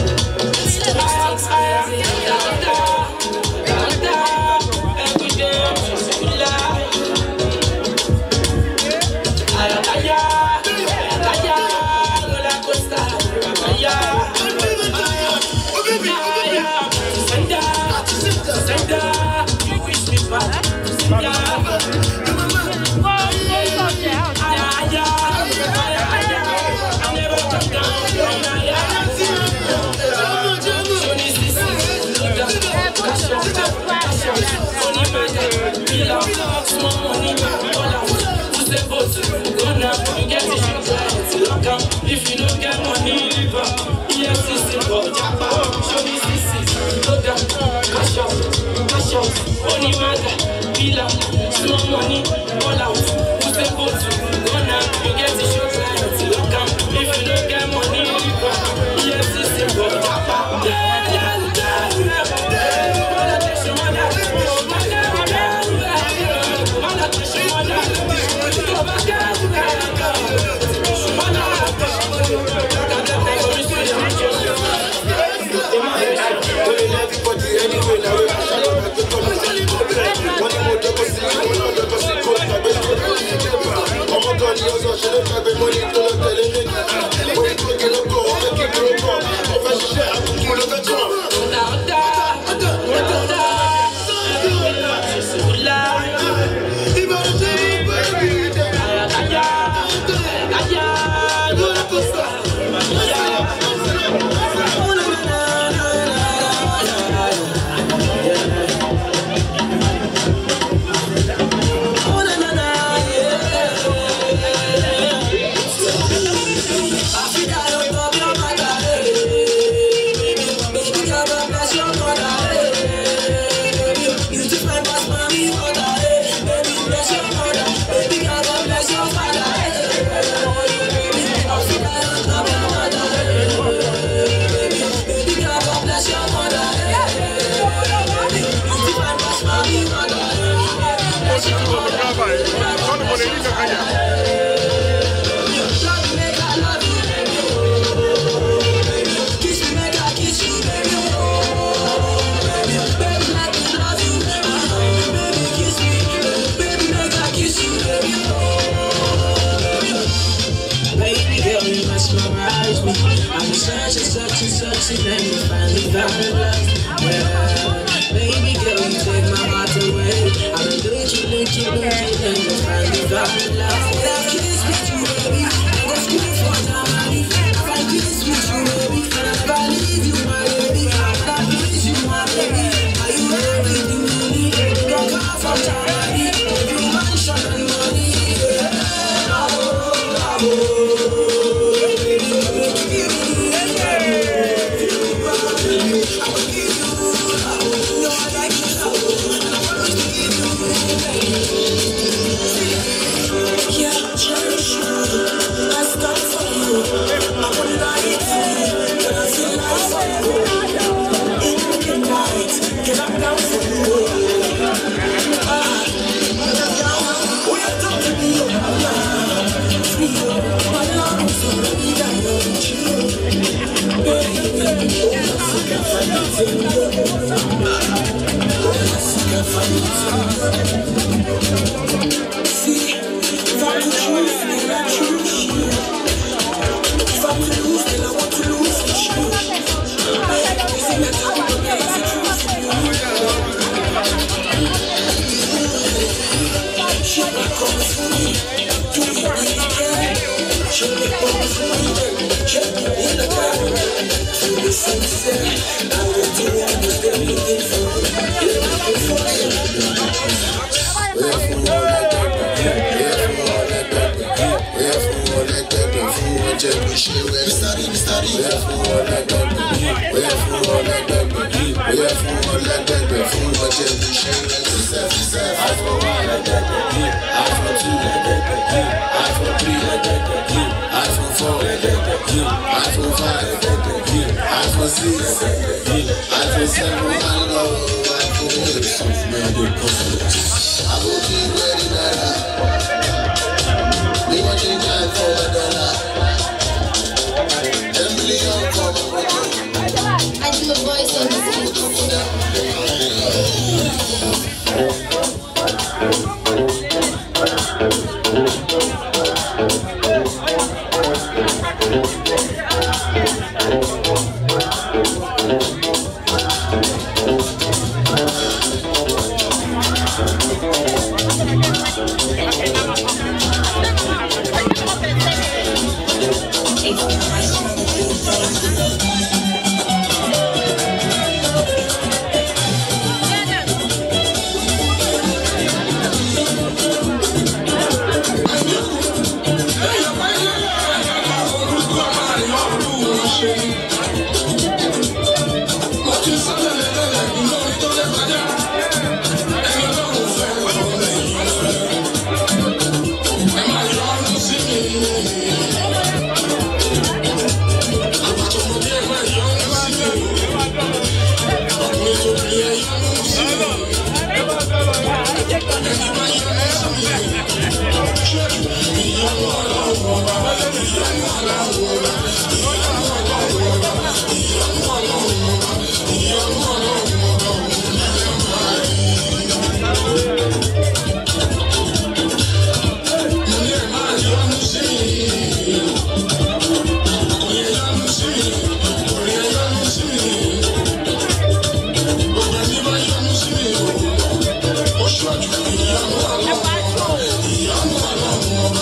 P: I'm searching, searching, searching, and you finally found love. Well, baby girl, you take my heart away. I've been looking, looking, looking, and you finally found love. That kiss with you, baby, I go scream for somebody. If I kiss with you, baby, and if I leave you, my baby, if I please you, my baby, are you everything you need? Go come from somebody, if you mansion and money, yeah. Bravo, bravo.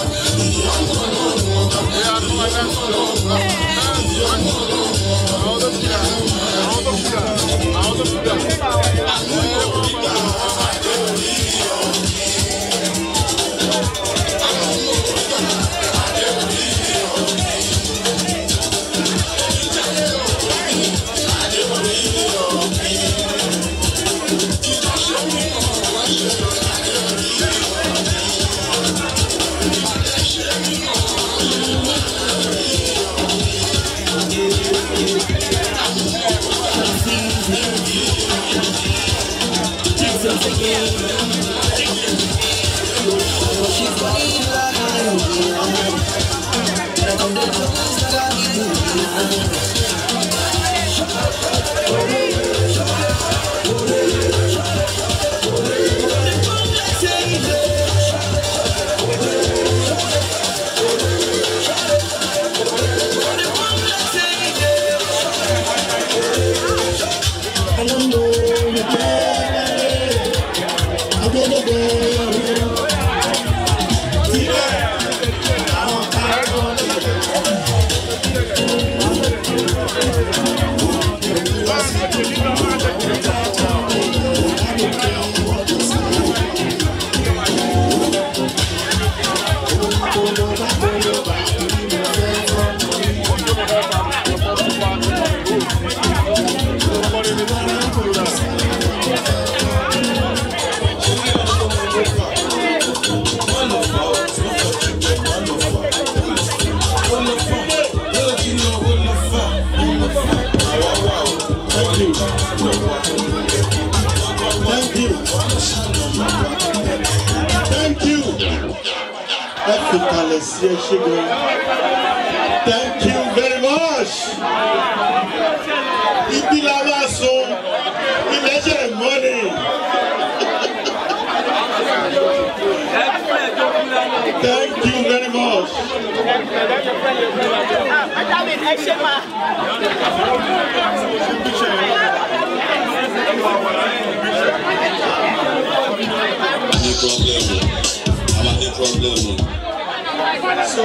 T: Thank you very much. Ibilamaso, imagine money. Thank you very much. So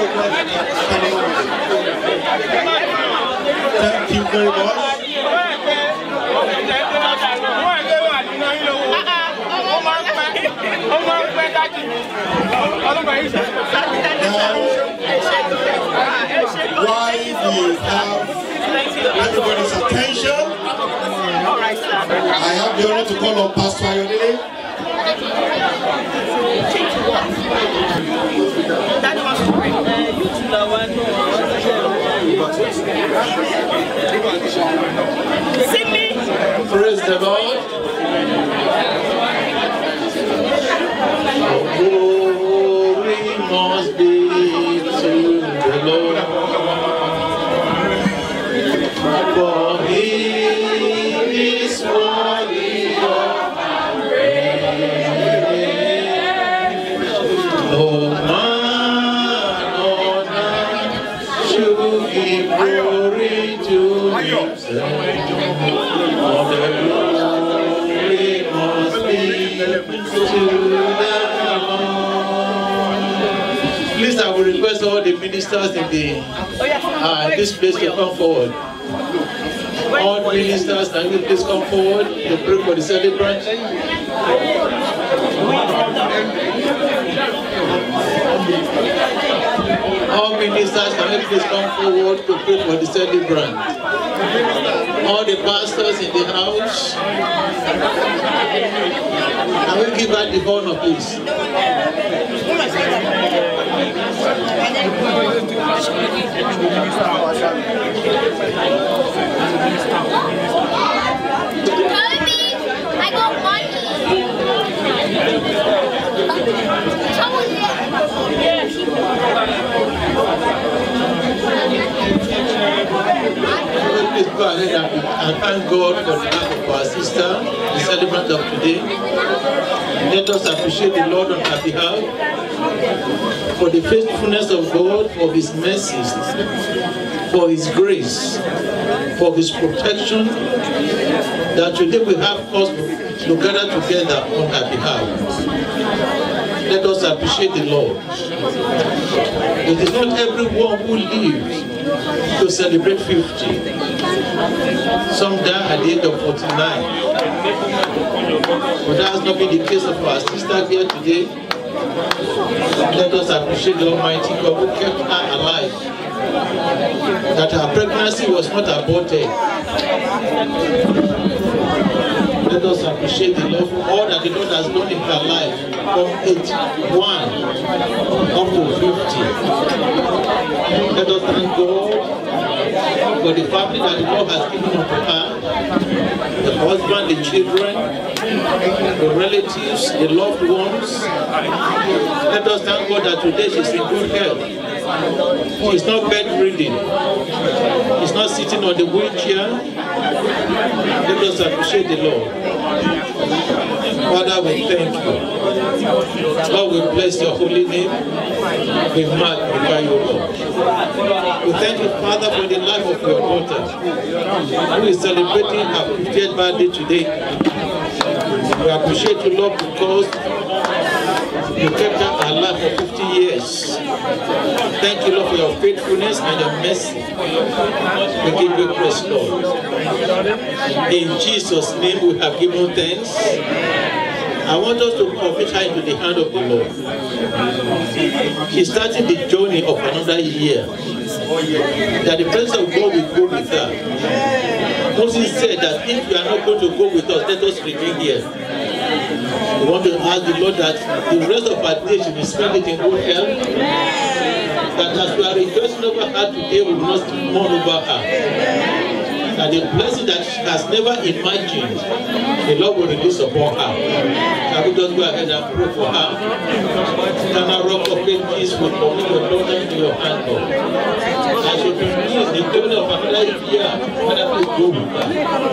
T: thank you very much. Why we have everybody's attention, I have the honor to call on Pastor Ayodele.
F: Praise the Lord. Glory must be to the Lord, for He is worthy of praise. No man on earth should give glory to Himself. For the glory must be to the Lord. Please, I will request all the ministers in the uh, this place to come forward. All ministers, can you please come forward to pray for the celebrant? All ministers, can you please come forward to pray for the celebrant? All the pastors in the house, can we give her the honor, please?
K: I got money.
F: Please go ahead and thank God for the life of our sister, the celebrant of today. Let us appreciate the Lord on her behalf for the faithfulness of God, for His mercies, for His grace, for His protection, that today we have us to gather together on her behalf. Let us appreciate appreciate the Lord. It is not everyone who lives to celebrate fifty. Some die at the age of forty-nine. But that has not been the case of our sister here today. Let us appreciate the Almighty God who kept her alive. That her pregnancy was not aborted. Let us appreciate the Lord for all that the Lord has done in her life from eighty-one up to fifty. Let us thank God for the family that the Lord has given unto her, the husband, the children, the relatives, the loved ones. Let us thank God that today she's in good health. She's not bedridden. She's not sitting on the wheelchair. Let us appreciate the Lord. Father, we thank you. Lord, we bless your holy name. We magnify you, Lord. We thank you, Father, for the life of your daughter, who is celebrating her fiftieth birthday today. We appreciate you, Lord, because you kept her alive for fifty years. Thank you, Lord, for your faithfulness and your mercy. We give you praise, Lord. In Jesus' name we have given thanks. I want us to commit her into the hand of the Lord. She's starting the journey of another year. That the presence of God will go with her. Moses said that if you are not going to go with us, let us remain here. We want to ask the Lord that the rest of our days should be spent in good health. That as we are rejoicing over her today, we will not mourn over her. That the blessing that she has never imagined, the Lord will release upon her. Can we just go ahead and pray for her? Eternal Rock of Ages, we commit your daughter into your hand, Lord. As you finish the journey of another year, Father, please go with her.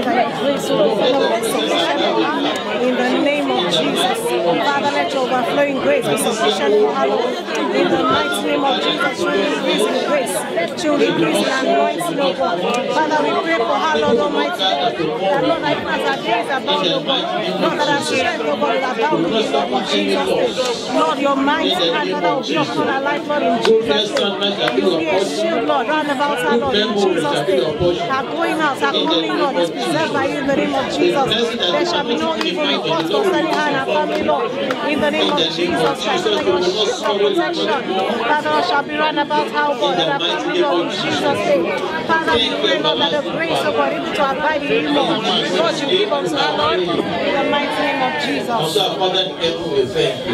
U: In the name of Jesus, Father, let your overflowing grace be sufficient for her, Lord. In the mighty name of Jesus, she will increase in grace. She will increase in anointing, Lord God. Father, we pray for her, Lord Almighty, that Lord, that as her days are bound, Lord God, Lord, that her strength, Lord God, will abound in the name of Jesus. Lord, your mighty hand, Father, will be upon her life, Lord, in Jesus' name. You will be a shield, Lord, round about her, Lord, in Jesus' name. Her going out, her coming, Lord, is preserved by you in the name of Jesus. There shall be no evil report concerning her and her family, Lord, in the name of Jesus Christ. Your shield of protection, Father, shall be round about her, God, and her family, Lord, in Jesus' name. Father, we pray, Lord, that the grace of God able to abide in you, Lord. Lord, you give unto her, Lord, in the mighty name of Jesus.
F: Also, our Father in heaven, we thank you.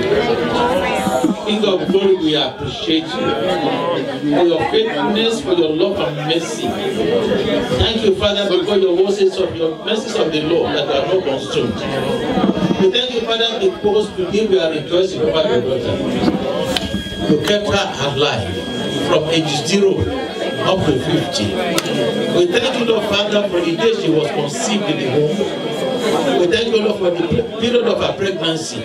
F: King of glory, we appreciate you for your faithfulness, for your love and mercy. Thank you, Father, because your word says of your mercies of the Lord that are not consumed. We thank you, Father, because today we are rejoicing over your daughter. You kept her alive from age zero up to fifty. We thank you, Lord, Father, for the day she was conceived in the home. We thank you, Lord, for the period of her pregnancy.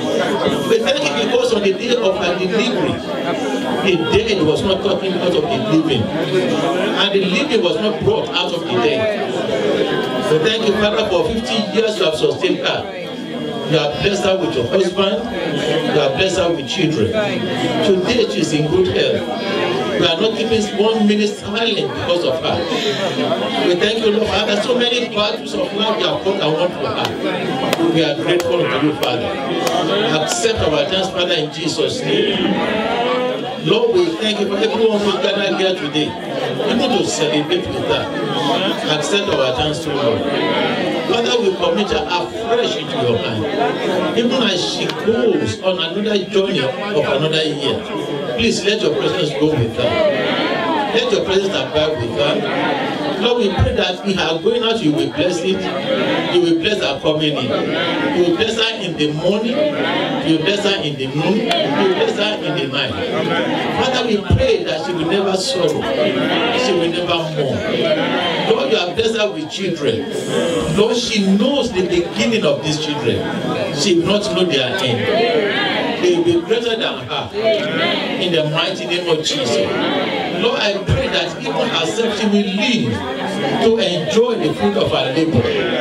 F: We thank you because on the day of her delivery, the dead was not talking out of the living, and the living was not brought out of the dead. We thank you, Father, for fifty years you have sustained her. You have blessed her with your husband. You have blessed her with children. Today she is in good health. We are not keeping one minute silent because of her. We thank you, Lord, Father. So many battles of life you have fought and won for her. We are grateful to you, Father. Accept our thanks, Father, in Jesus' name. Lord, we thank you for everyone who gathered here today, even to celebrate with her. Accept our thanks to Lord. Father, we commit her afresh into your hand. Even as she goes on another journey of another year, please let your presence go with her. Let your presence abide with her. Lord, we pray that in her going out, you will bless it. You will bless her coming in. You will bless her in the morning. You will bless her in the noon. You will bless her in the night. Father, we pray that she will never sorrow. She will never mourn. Lord, you have blessed her with children. Lord, she knows the beginning of these children. She will not know their end. They will be greater than her. In the mighty name of Jesus. Lord, I pray that even herself she will live to enjoy the fruit of her labor.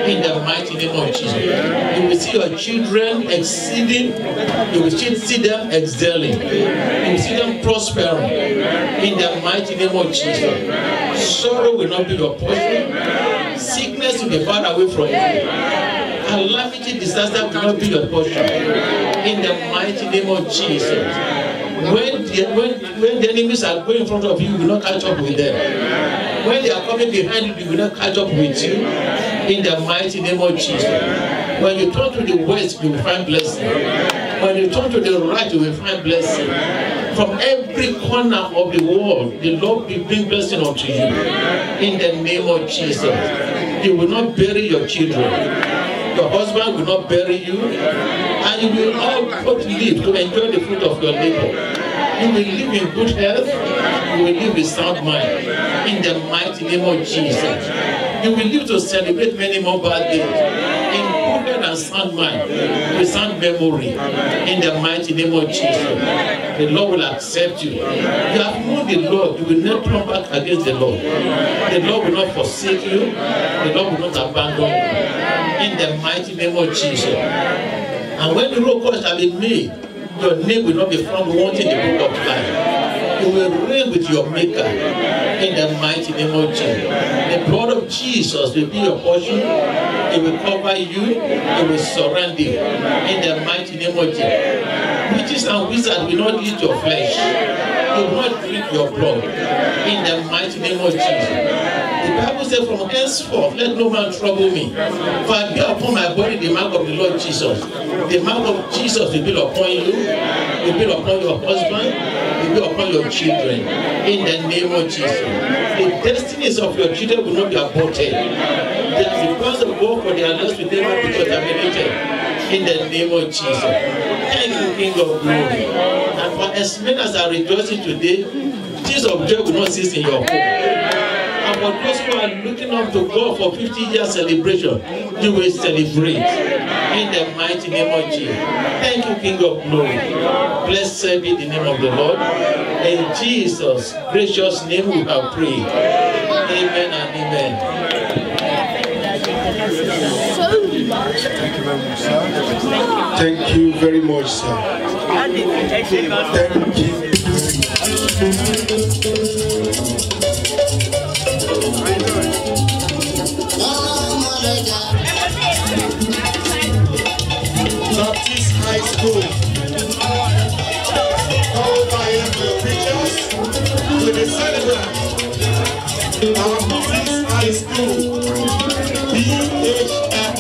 F: In the mighty name of Jesus. You will see your children exceeding. You will see them excelling. You will see them prospering. In the mighty name of Jesus. Sorrow will not be your portion. Sickness will be far away from you. Calamity, disaster will not be your portion. In the mighty name of Jesus. When the, when, when the enemies are going in front of you, you will not catch up with them. When they are coming behind you, you will not catch up with you. In the mighty name of Jesus. When you turn to the west, you will find blessing. When you turn to the right, you will find blessing. From every corner of the world, the Lord will bring blessing unto you. In the name of Jesus. You will not bury your children. Your husband will not bury you. And you will all both live to enjoy the fruit of your labor. You will live in good health. You will live with sound mind. In the mighty name of Jesus. You will live to celebrate many more birthdays. In good health and sound mind. With sound memory. In the mighty name of Jesus. The Lord will accept you. You have known the Lord. You will not turn back against the Lord. The Lord will not forsake you. The Lord will not abandon you. In the mighty name of Jesus. And when the roll call shall be made, your name will not be found wanting in the book of life. You will reign with your maker. In the mighty name of Jesus. The blood of Jesus will be your portion. It will cover you. It will surround you. In the mighty name of Jesus. Witches and wizards will not eat your flesh. They will not drink your blood. In the mighty name of Jesus. The Bible says, from henceforth, let no man trouble me. For I bear upon my body the mark of the Lord Jesus. The mark of Jesus will be upon you, will be upon your husband, will be upon your children. In the name of Jesus. The destinies of your children will not be aborted. The plans of God for their lives will never be contaminated. In the name of Jesus. Thank you, King of Glory. And for as many as are rejoicing today, tears of joy will not cease in your home. And for those who are looking up to God for fifty years celebration, you will celebrate. In the mighty name of Jesus. Thank you, King of Glory. Blessed be the name of the Lord. In Jesus' gracious name we have prayed. Amen and amen.
T: Thank you very much, sir. Thank you very much, sir. Thank you very much. Baptist High School. Called by him the preachers with the celebrant. Our Baptist High School. B H F.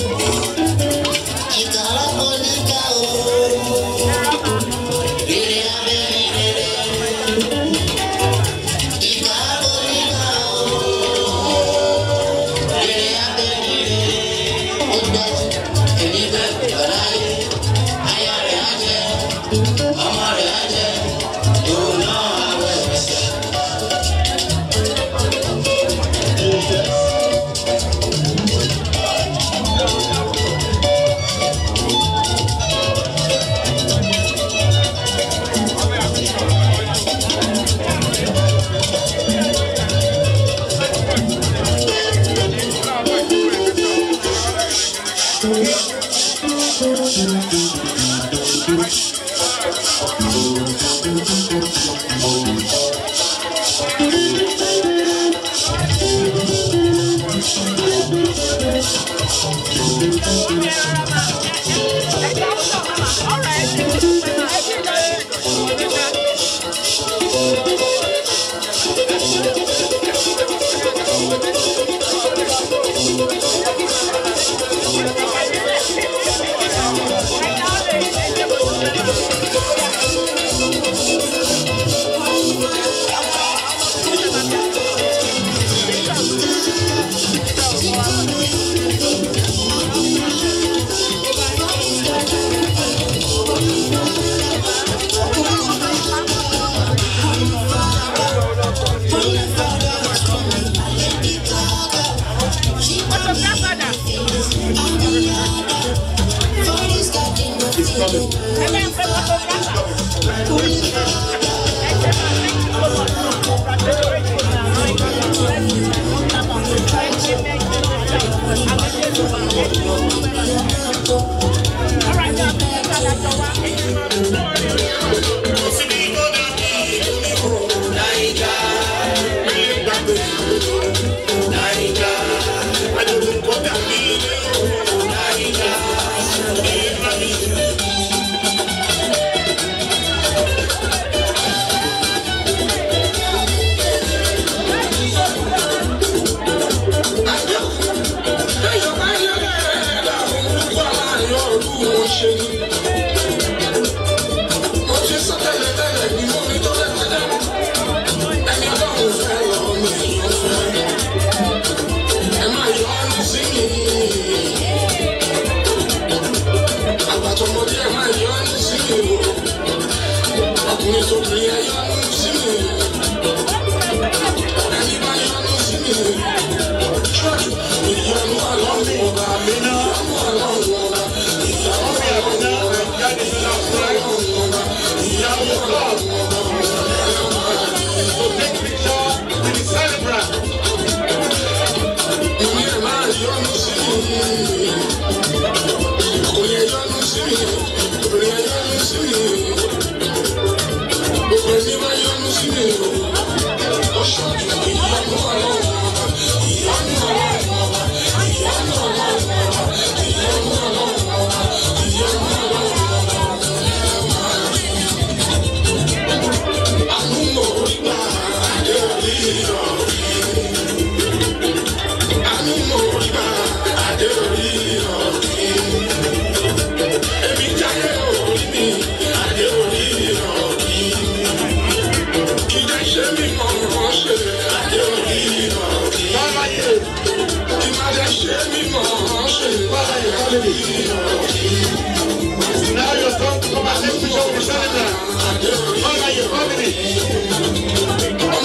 T: Now you're going to come and take picture with the celebrant. How are your family? How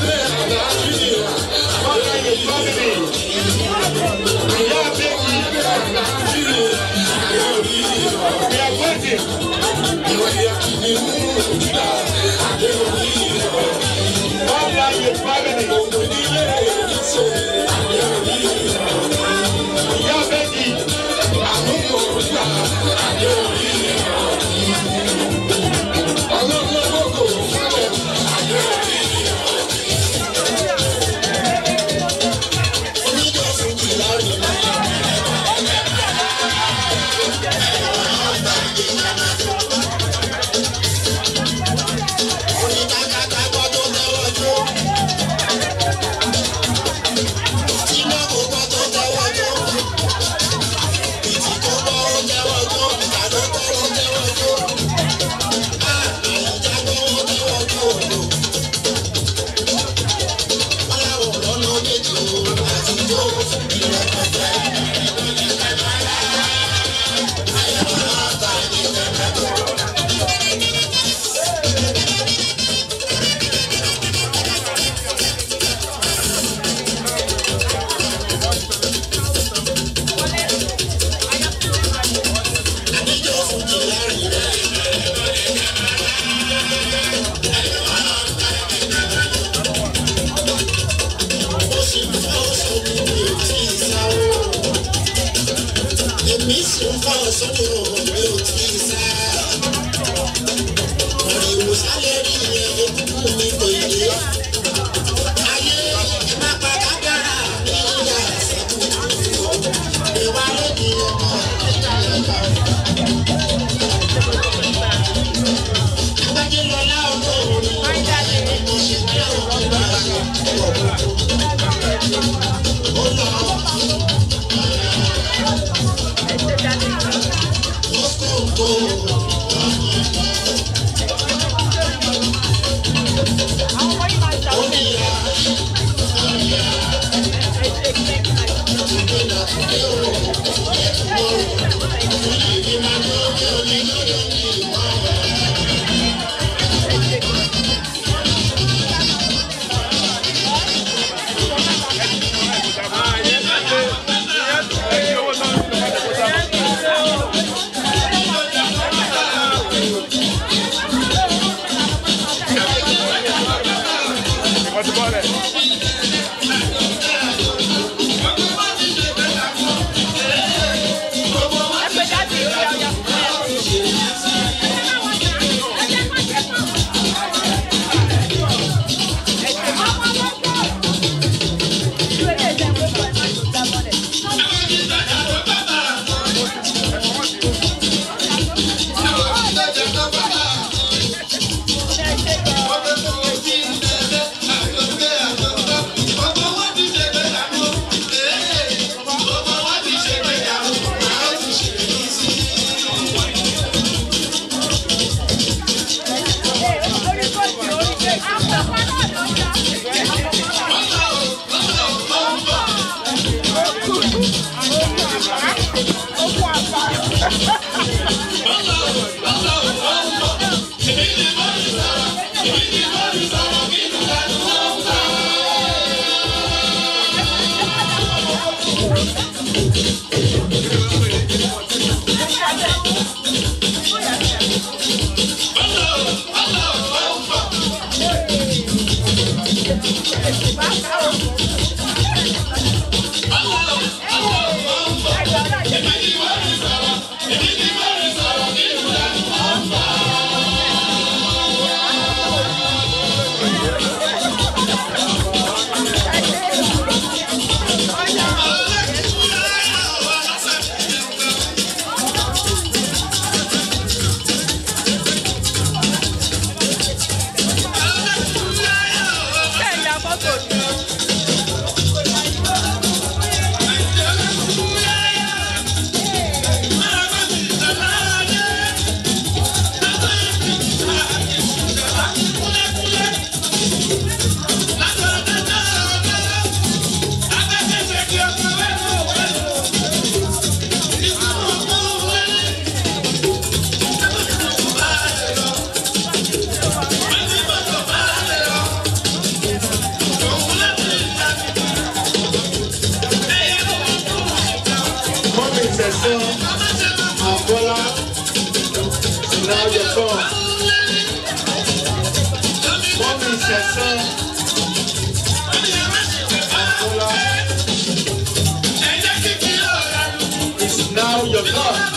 T: are your family? We are begging. We are waiting. How are your family? We are begging. Now your God.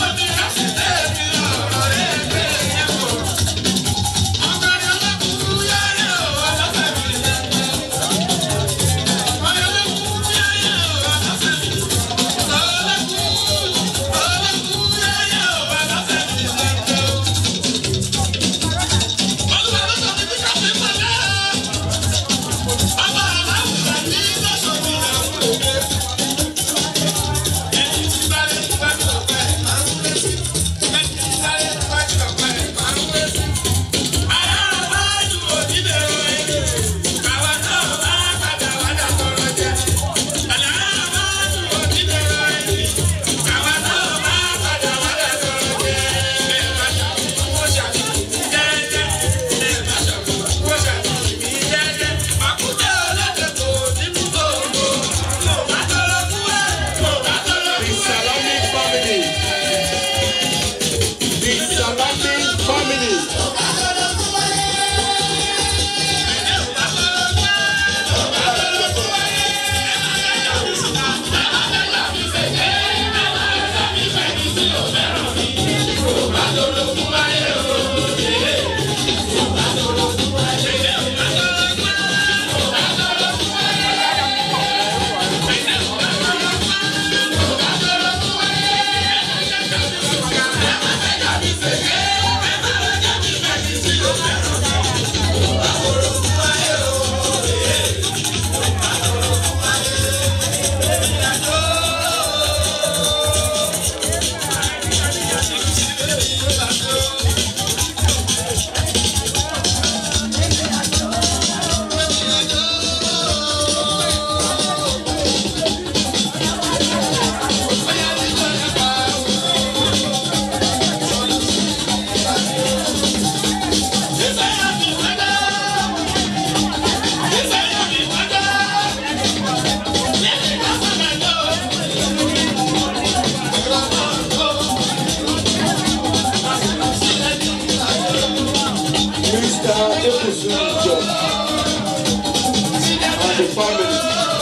T: And the family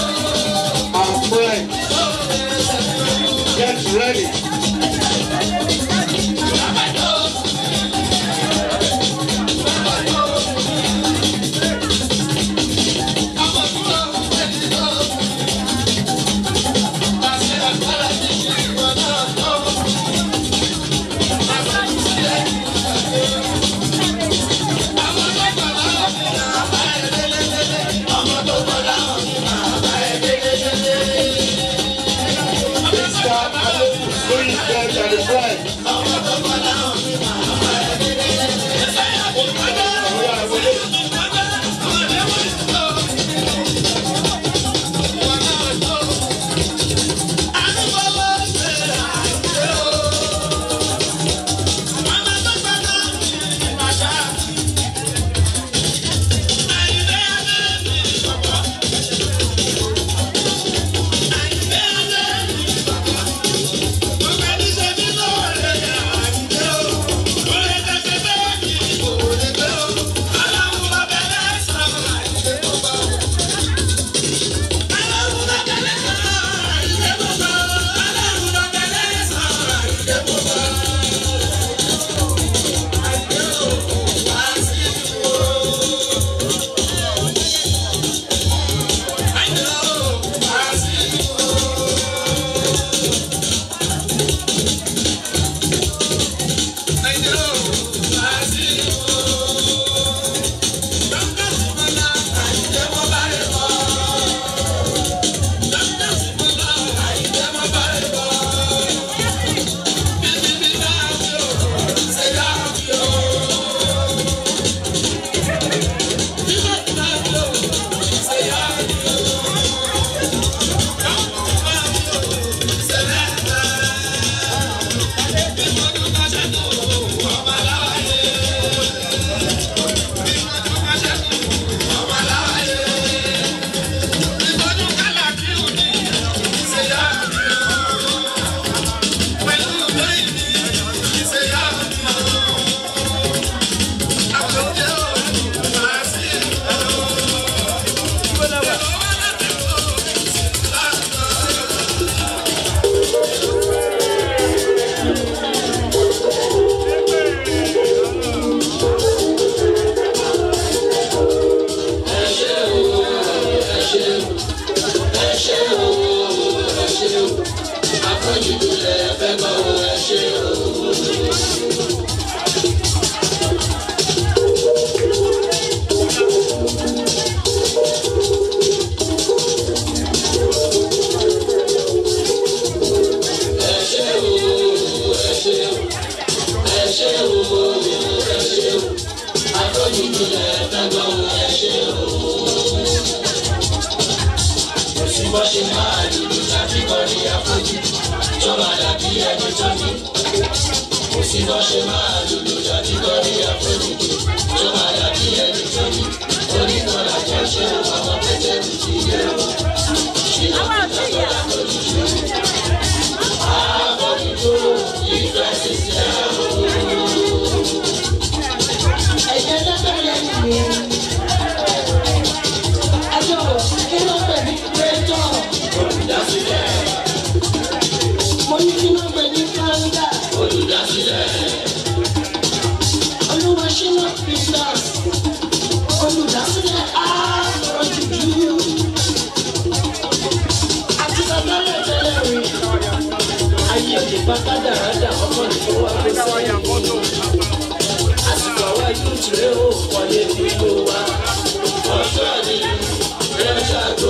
T: and friends, get ready. Mister
S: bó ṣe máa dùdú tàbí kọrí àfojú tó máa dàbí ẹni tó ní. Kò sí bó ṣe máa dùdú tàbí kọrí àfojú tó máa dàbí ẹni tó ní. Oníkọ̀ọ́lá jẹ́ ṣé àwọn pẹ̀tẹ́rù ti yẹ o. Ṣìnà Peter tọ́lá lójú ṣe. Àbọ̀dúdú ìfẹ́ ti ṣe o. Ẹ̀jẹ̀ lọ́tọ̀ lẹ́yìn mi. Àjọ kí ló pè ní pẹ́tọ́? Olùdásílẹ̀. Mo ní kí ló pè ní fáńdà? Olùdásílẹ̀. Olúwa Ṣínà Peter. Olùdásílẹ̀ Àbọ̀dúdú. Àti bàbá rẹ̀ tẹ́lẹ̀ rí. Ayé òde pátá dáradà ọmọ nìkan wá pé sẹ́yìn. Àsìkò àwa yóò tìrẹ ó wọlé nílò wa. Ọjọ́ ni ẹ ṣàgó.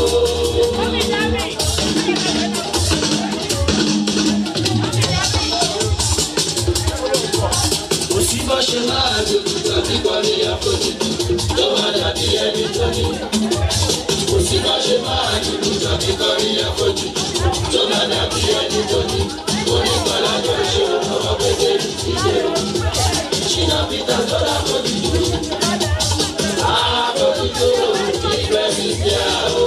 S: Kò sí bó ṣe máa dùdú tàbí kọrí àfojú tó máa dàbí ẹni tó ní. Kò sí bó ṣe máa dùdú tàbí kọrí àfojú tó máa dàbí ẹni tó ní. Onígbàlà jọ ṣe ọmọ pẹ̀tẹ́rù ti yẹ o. Ṣìnà Peter tọ́lá lójú. Àbọ̀dúdú ìfẹ́ mi sí àwọ̀.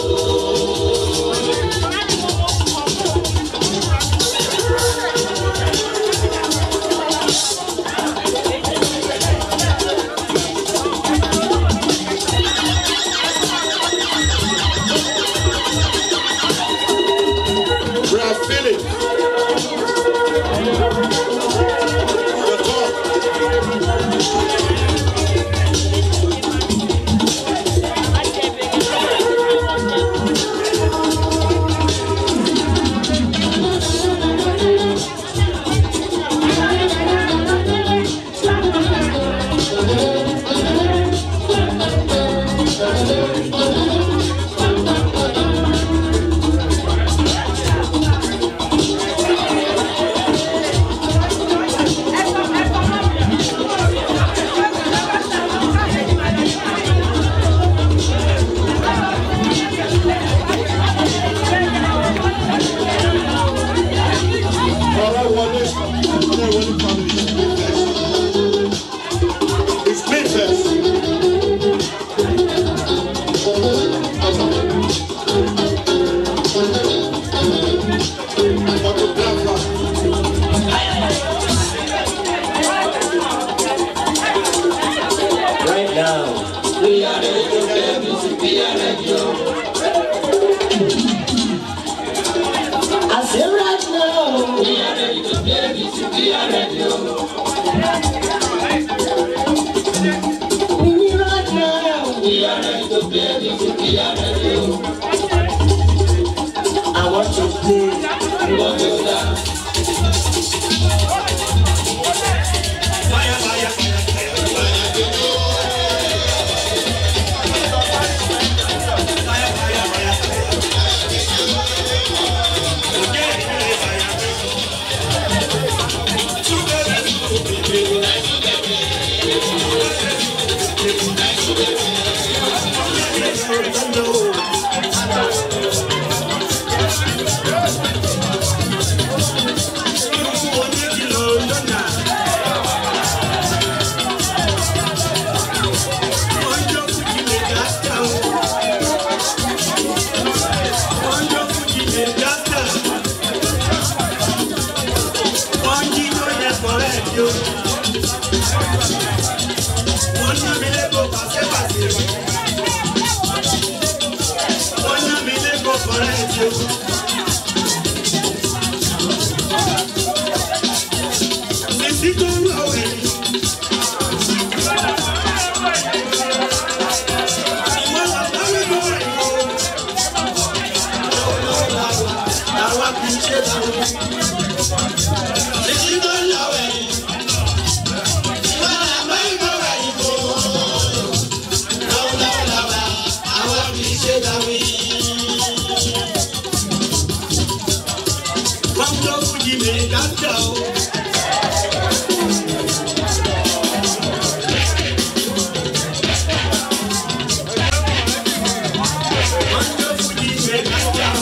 S: Wonderful,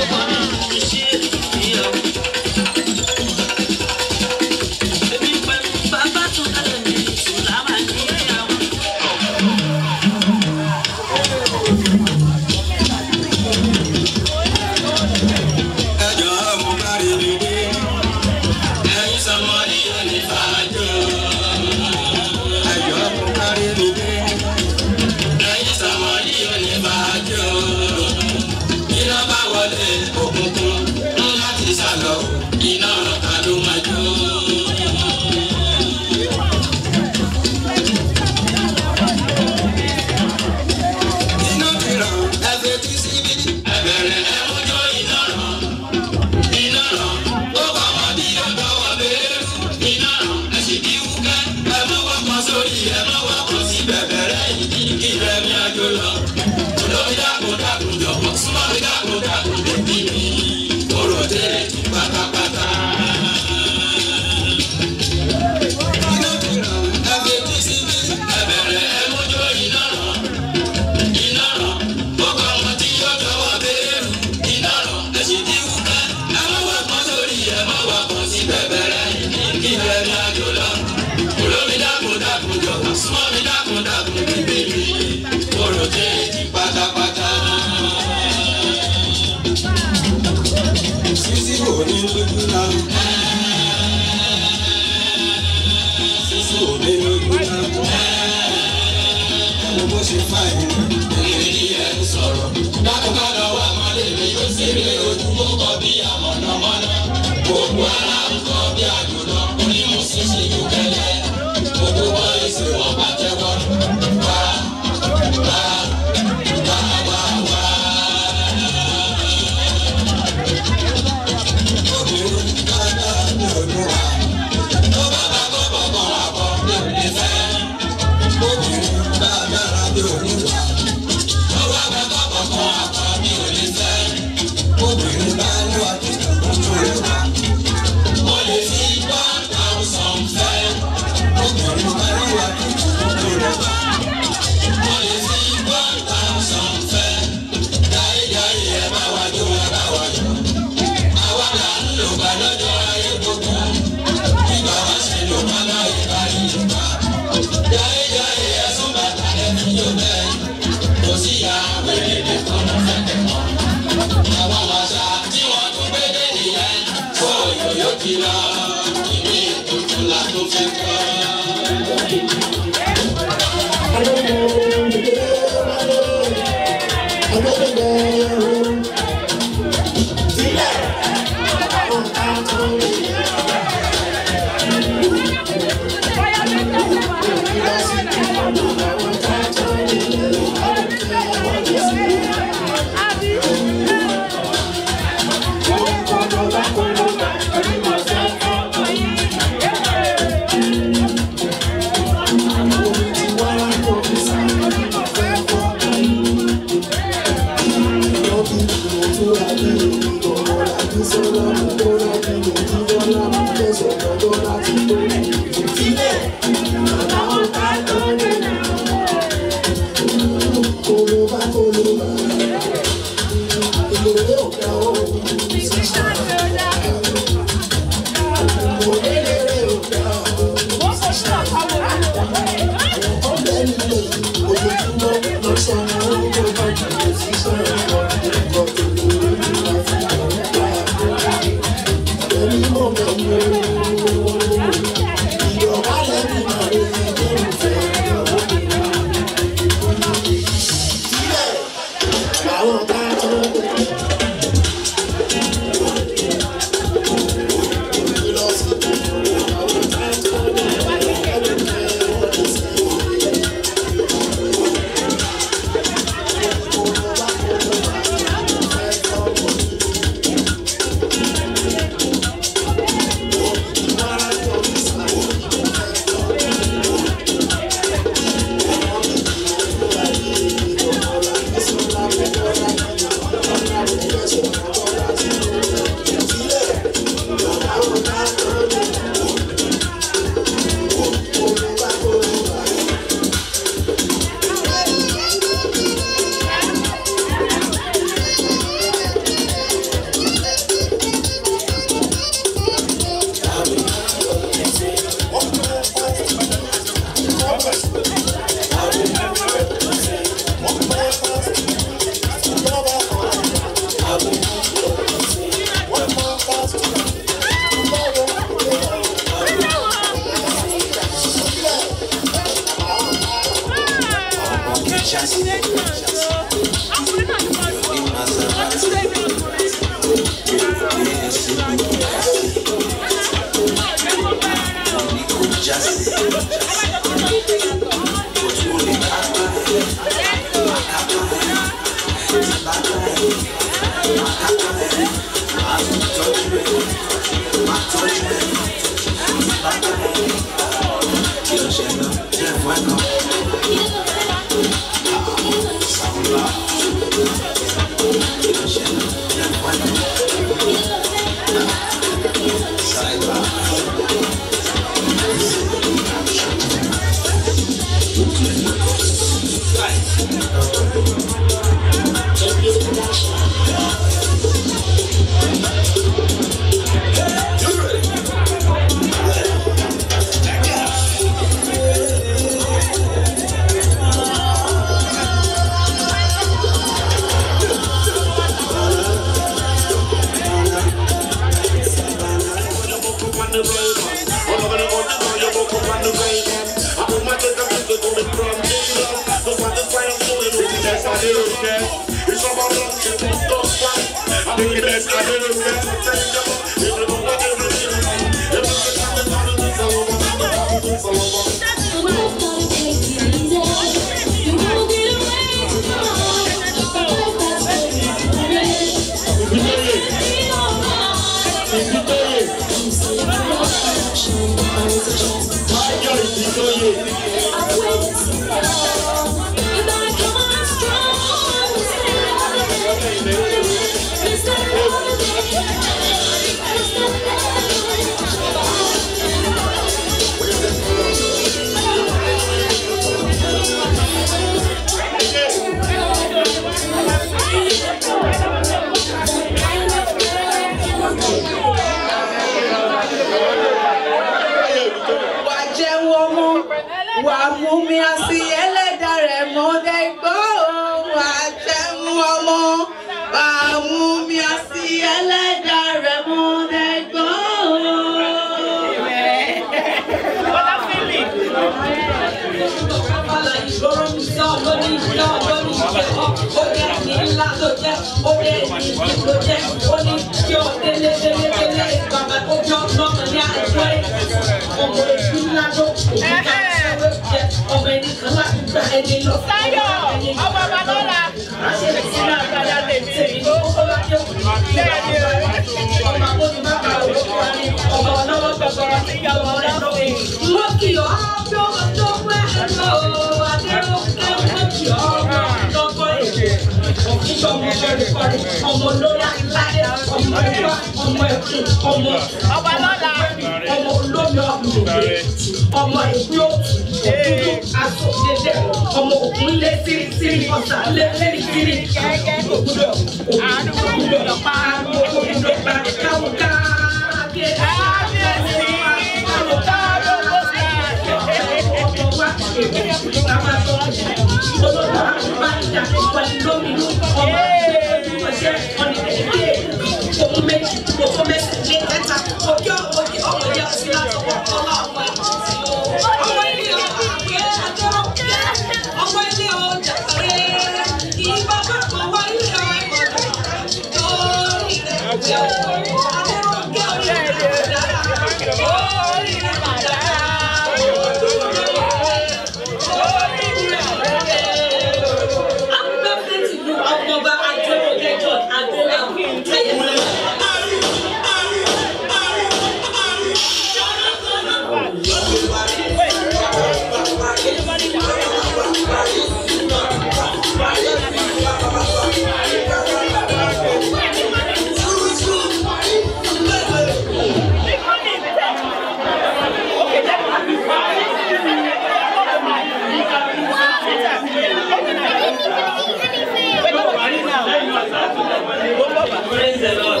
D: Praise the Lord.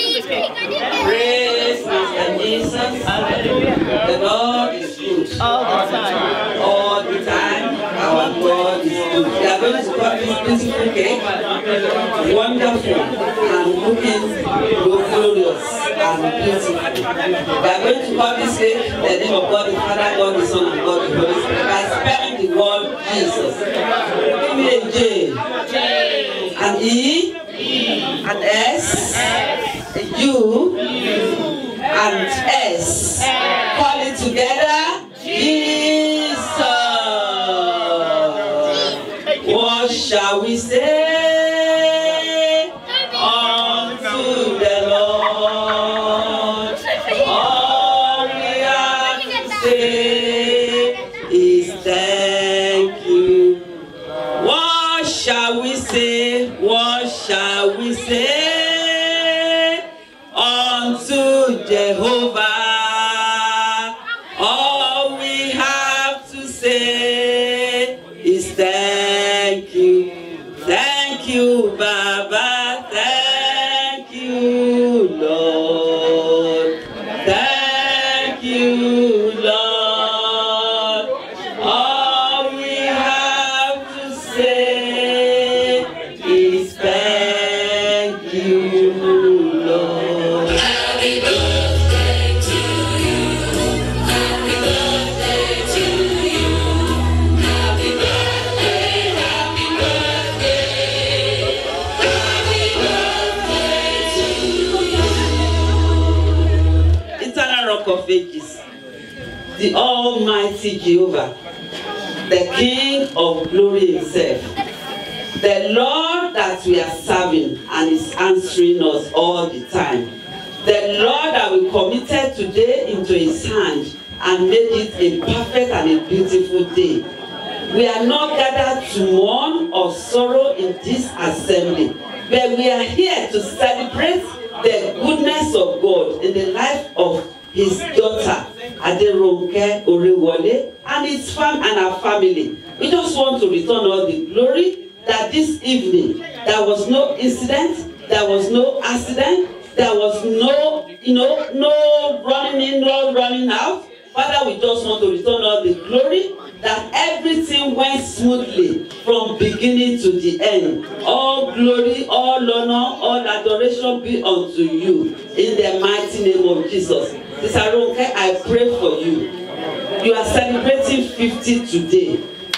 D: Praise Master Jesus. Hallelujah. The Lord is good. All the time. All the time. Our God is good. going to cut this beautiful cake. Wonderful and looking glorious and beautiful. We are going to cut this cake in the name of God the Father, God the Son, and God the Holy Spirit by spelling the word Jesus. Give me a J, an E, an S, a U, and S. Call it together. Jesus. What shall we say unto the Lord? All we have to say is thank you. What shall we say? What shall we say unto Jehovah? All we have to say is thank you. Thank you, Baba. Thank you, Lord. Thank you, Lord. All we have to say is thank you, Lord. Happy birthday to you. Happy birthday to you. Happy birthday, happy birthday. Happy birthday to you. Eternal Rock of Ages, the Almighty Jehovah, the King of glory himself, the Lord that we are serving and is answering us all the time, the Lord that we committed today into his hand and made it a perfect and a beautiful day. We are not gathered to mourn or sorrow in this assembly, but we are here to celebrate the goodness of God in the life of his daughter Aderonke and his fam and her family. We just want to return all the glory that this evening there was no incident, there was no accident, there was no, you know, no running in, no running out. Father, we just want to return all the glory that everything went smoothly from beginning to the end. All glory, all honor, all adoration be unto you in the mighty name of Jesus. Sister Aderonke, I pray for you. You are celebrating fifty today.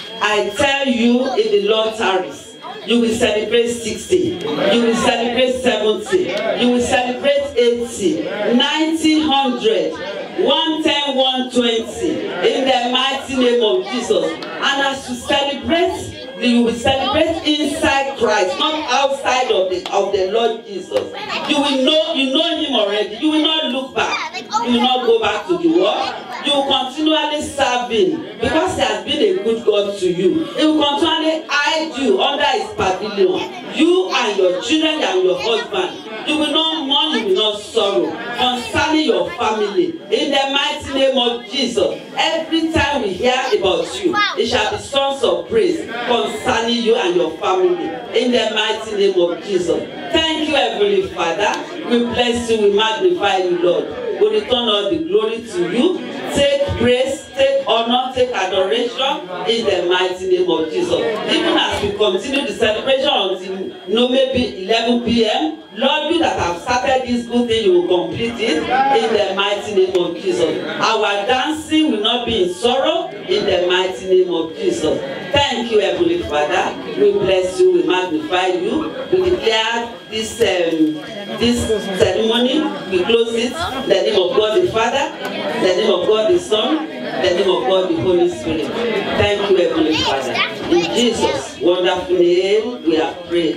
D: I tell you, if the Lord tarries, you will celebrate sixty, you will celebrate seventy, you will celebrate eighty, ninety, one hundred, one ten, one twenty in the mighty name of Jesus. And as you celebrate, you will celebrate inside Christ, not outside of the of the Lord Jesus. You will know, you know him already. You will not look back. You will not go back to the world. You will continually serve him because he has been a good God to you. He will continually hide you under his pavilion. You and your children and your husband. You will not mourn, you will not sorrow concerning your family. In the mighty name of Jesus, every time we hear about you, it shall be songs of praise concerning you and your family. In the mighty name of Jesus. Thank you, Heavenly Father. We bless you, we magnify you, Lord. We return all the glory to you. Take praise, take honor, take adoration in the mighty name of Jesus. Even as we continue the celebration until you know, maybe eleven p m Lord, you that have started this good thing, you will complete it in the mighty name of Jesus. Our dancing will not be in sorrow in the mighty name of Jesus. Thank you, Heavenly Father. We bless you, we magnify you. We declare this um, this ceremony, we close it in the name of God the Father, in the name of God the Son, in the name of God the Holy Spirit. Thank you, Heavenly Father. In Jesus' wonderful name, we have prayed.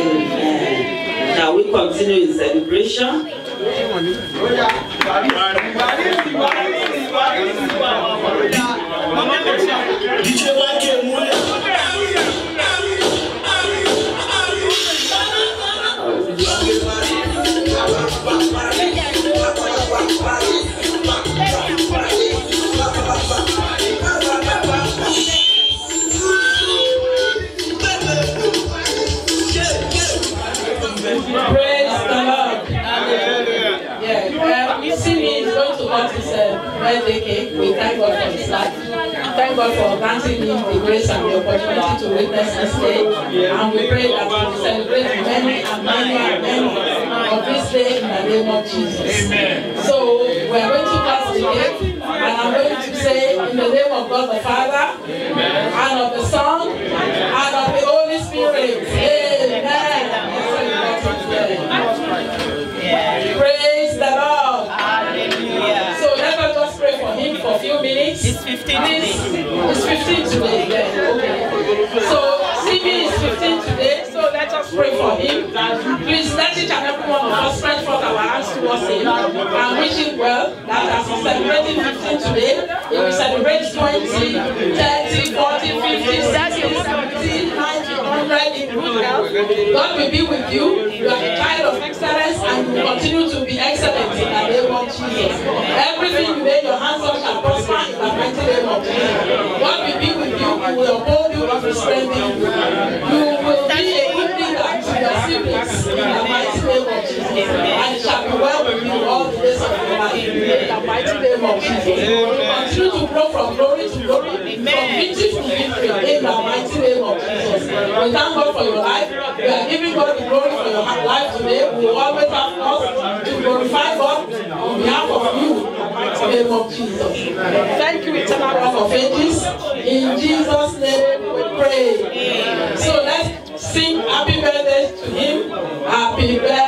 D: Amen. Now we continue in celebration. Praise the Lord. Yeah, um, you see me is going to cut his uh, birthday cake with
A: thank God for granting him the grace and the opportunity to witness this day. And we pray that we will celebrate many and many and many of this day in the name of Jesus. Amen. So we are going to pass the cake, and I'm going to say in the name of God the Father, Amen. And of the Son, Amen. And of the Holy Spirit. Amen. Amen. Praise the Lord. Hallelujah. So let us just pray for him for a few minutes. It's fifteen today. It's fifteen today. Yeah. Okay. So C B is fifteen today. So let us pray for him. Please let each and every one of us stretch forth our hands towards him and wish him well. That as he's celebrating fifteen today, he will celebrate twenty, thirty, forty, fifty, sixty, seventy, ninety, one hundred in good health. God will be with you. You are a child of excellence and you will continue to be excellent in the name of Jesus. Everything you lay your hands on shall prosper in the mighty name of Jesus. God will be with you. He will uphold you. He will strengthen you. You will be a good leader to your siblings in the mighty name of Jesus. And it shall be well with you all the days of your life in the mighty name of Jesus. You will continue to grow from glory to glory, from victory to victory in the mighty name of Jesus. We thank God for your life. We are giving God the glory for your life today. We will always have cause to glorify God on behalf of you in the mighty name of Jesus. Thank you, eternal rock of ages. In Jesus' name we pray. So let's sing happy birthday to him. Happy birthday.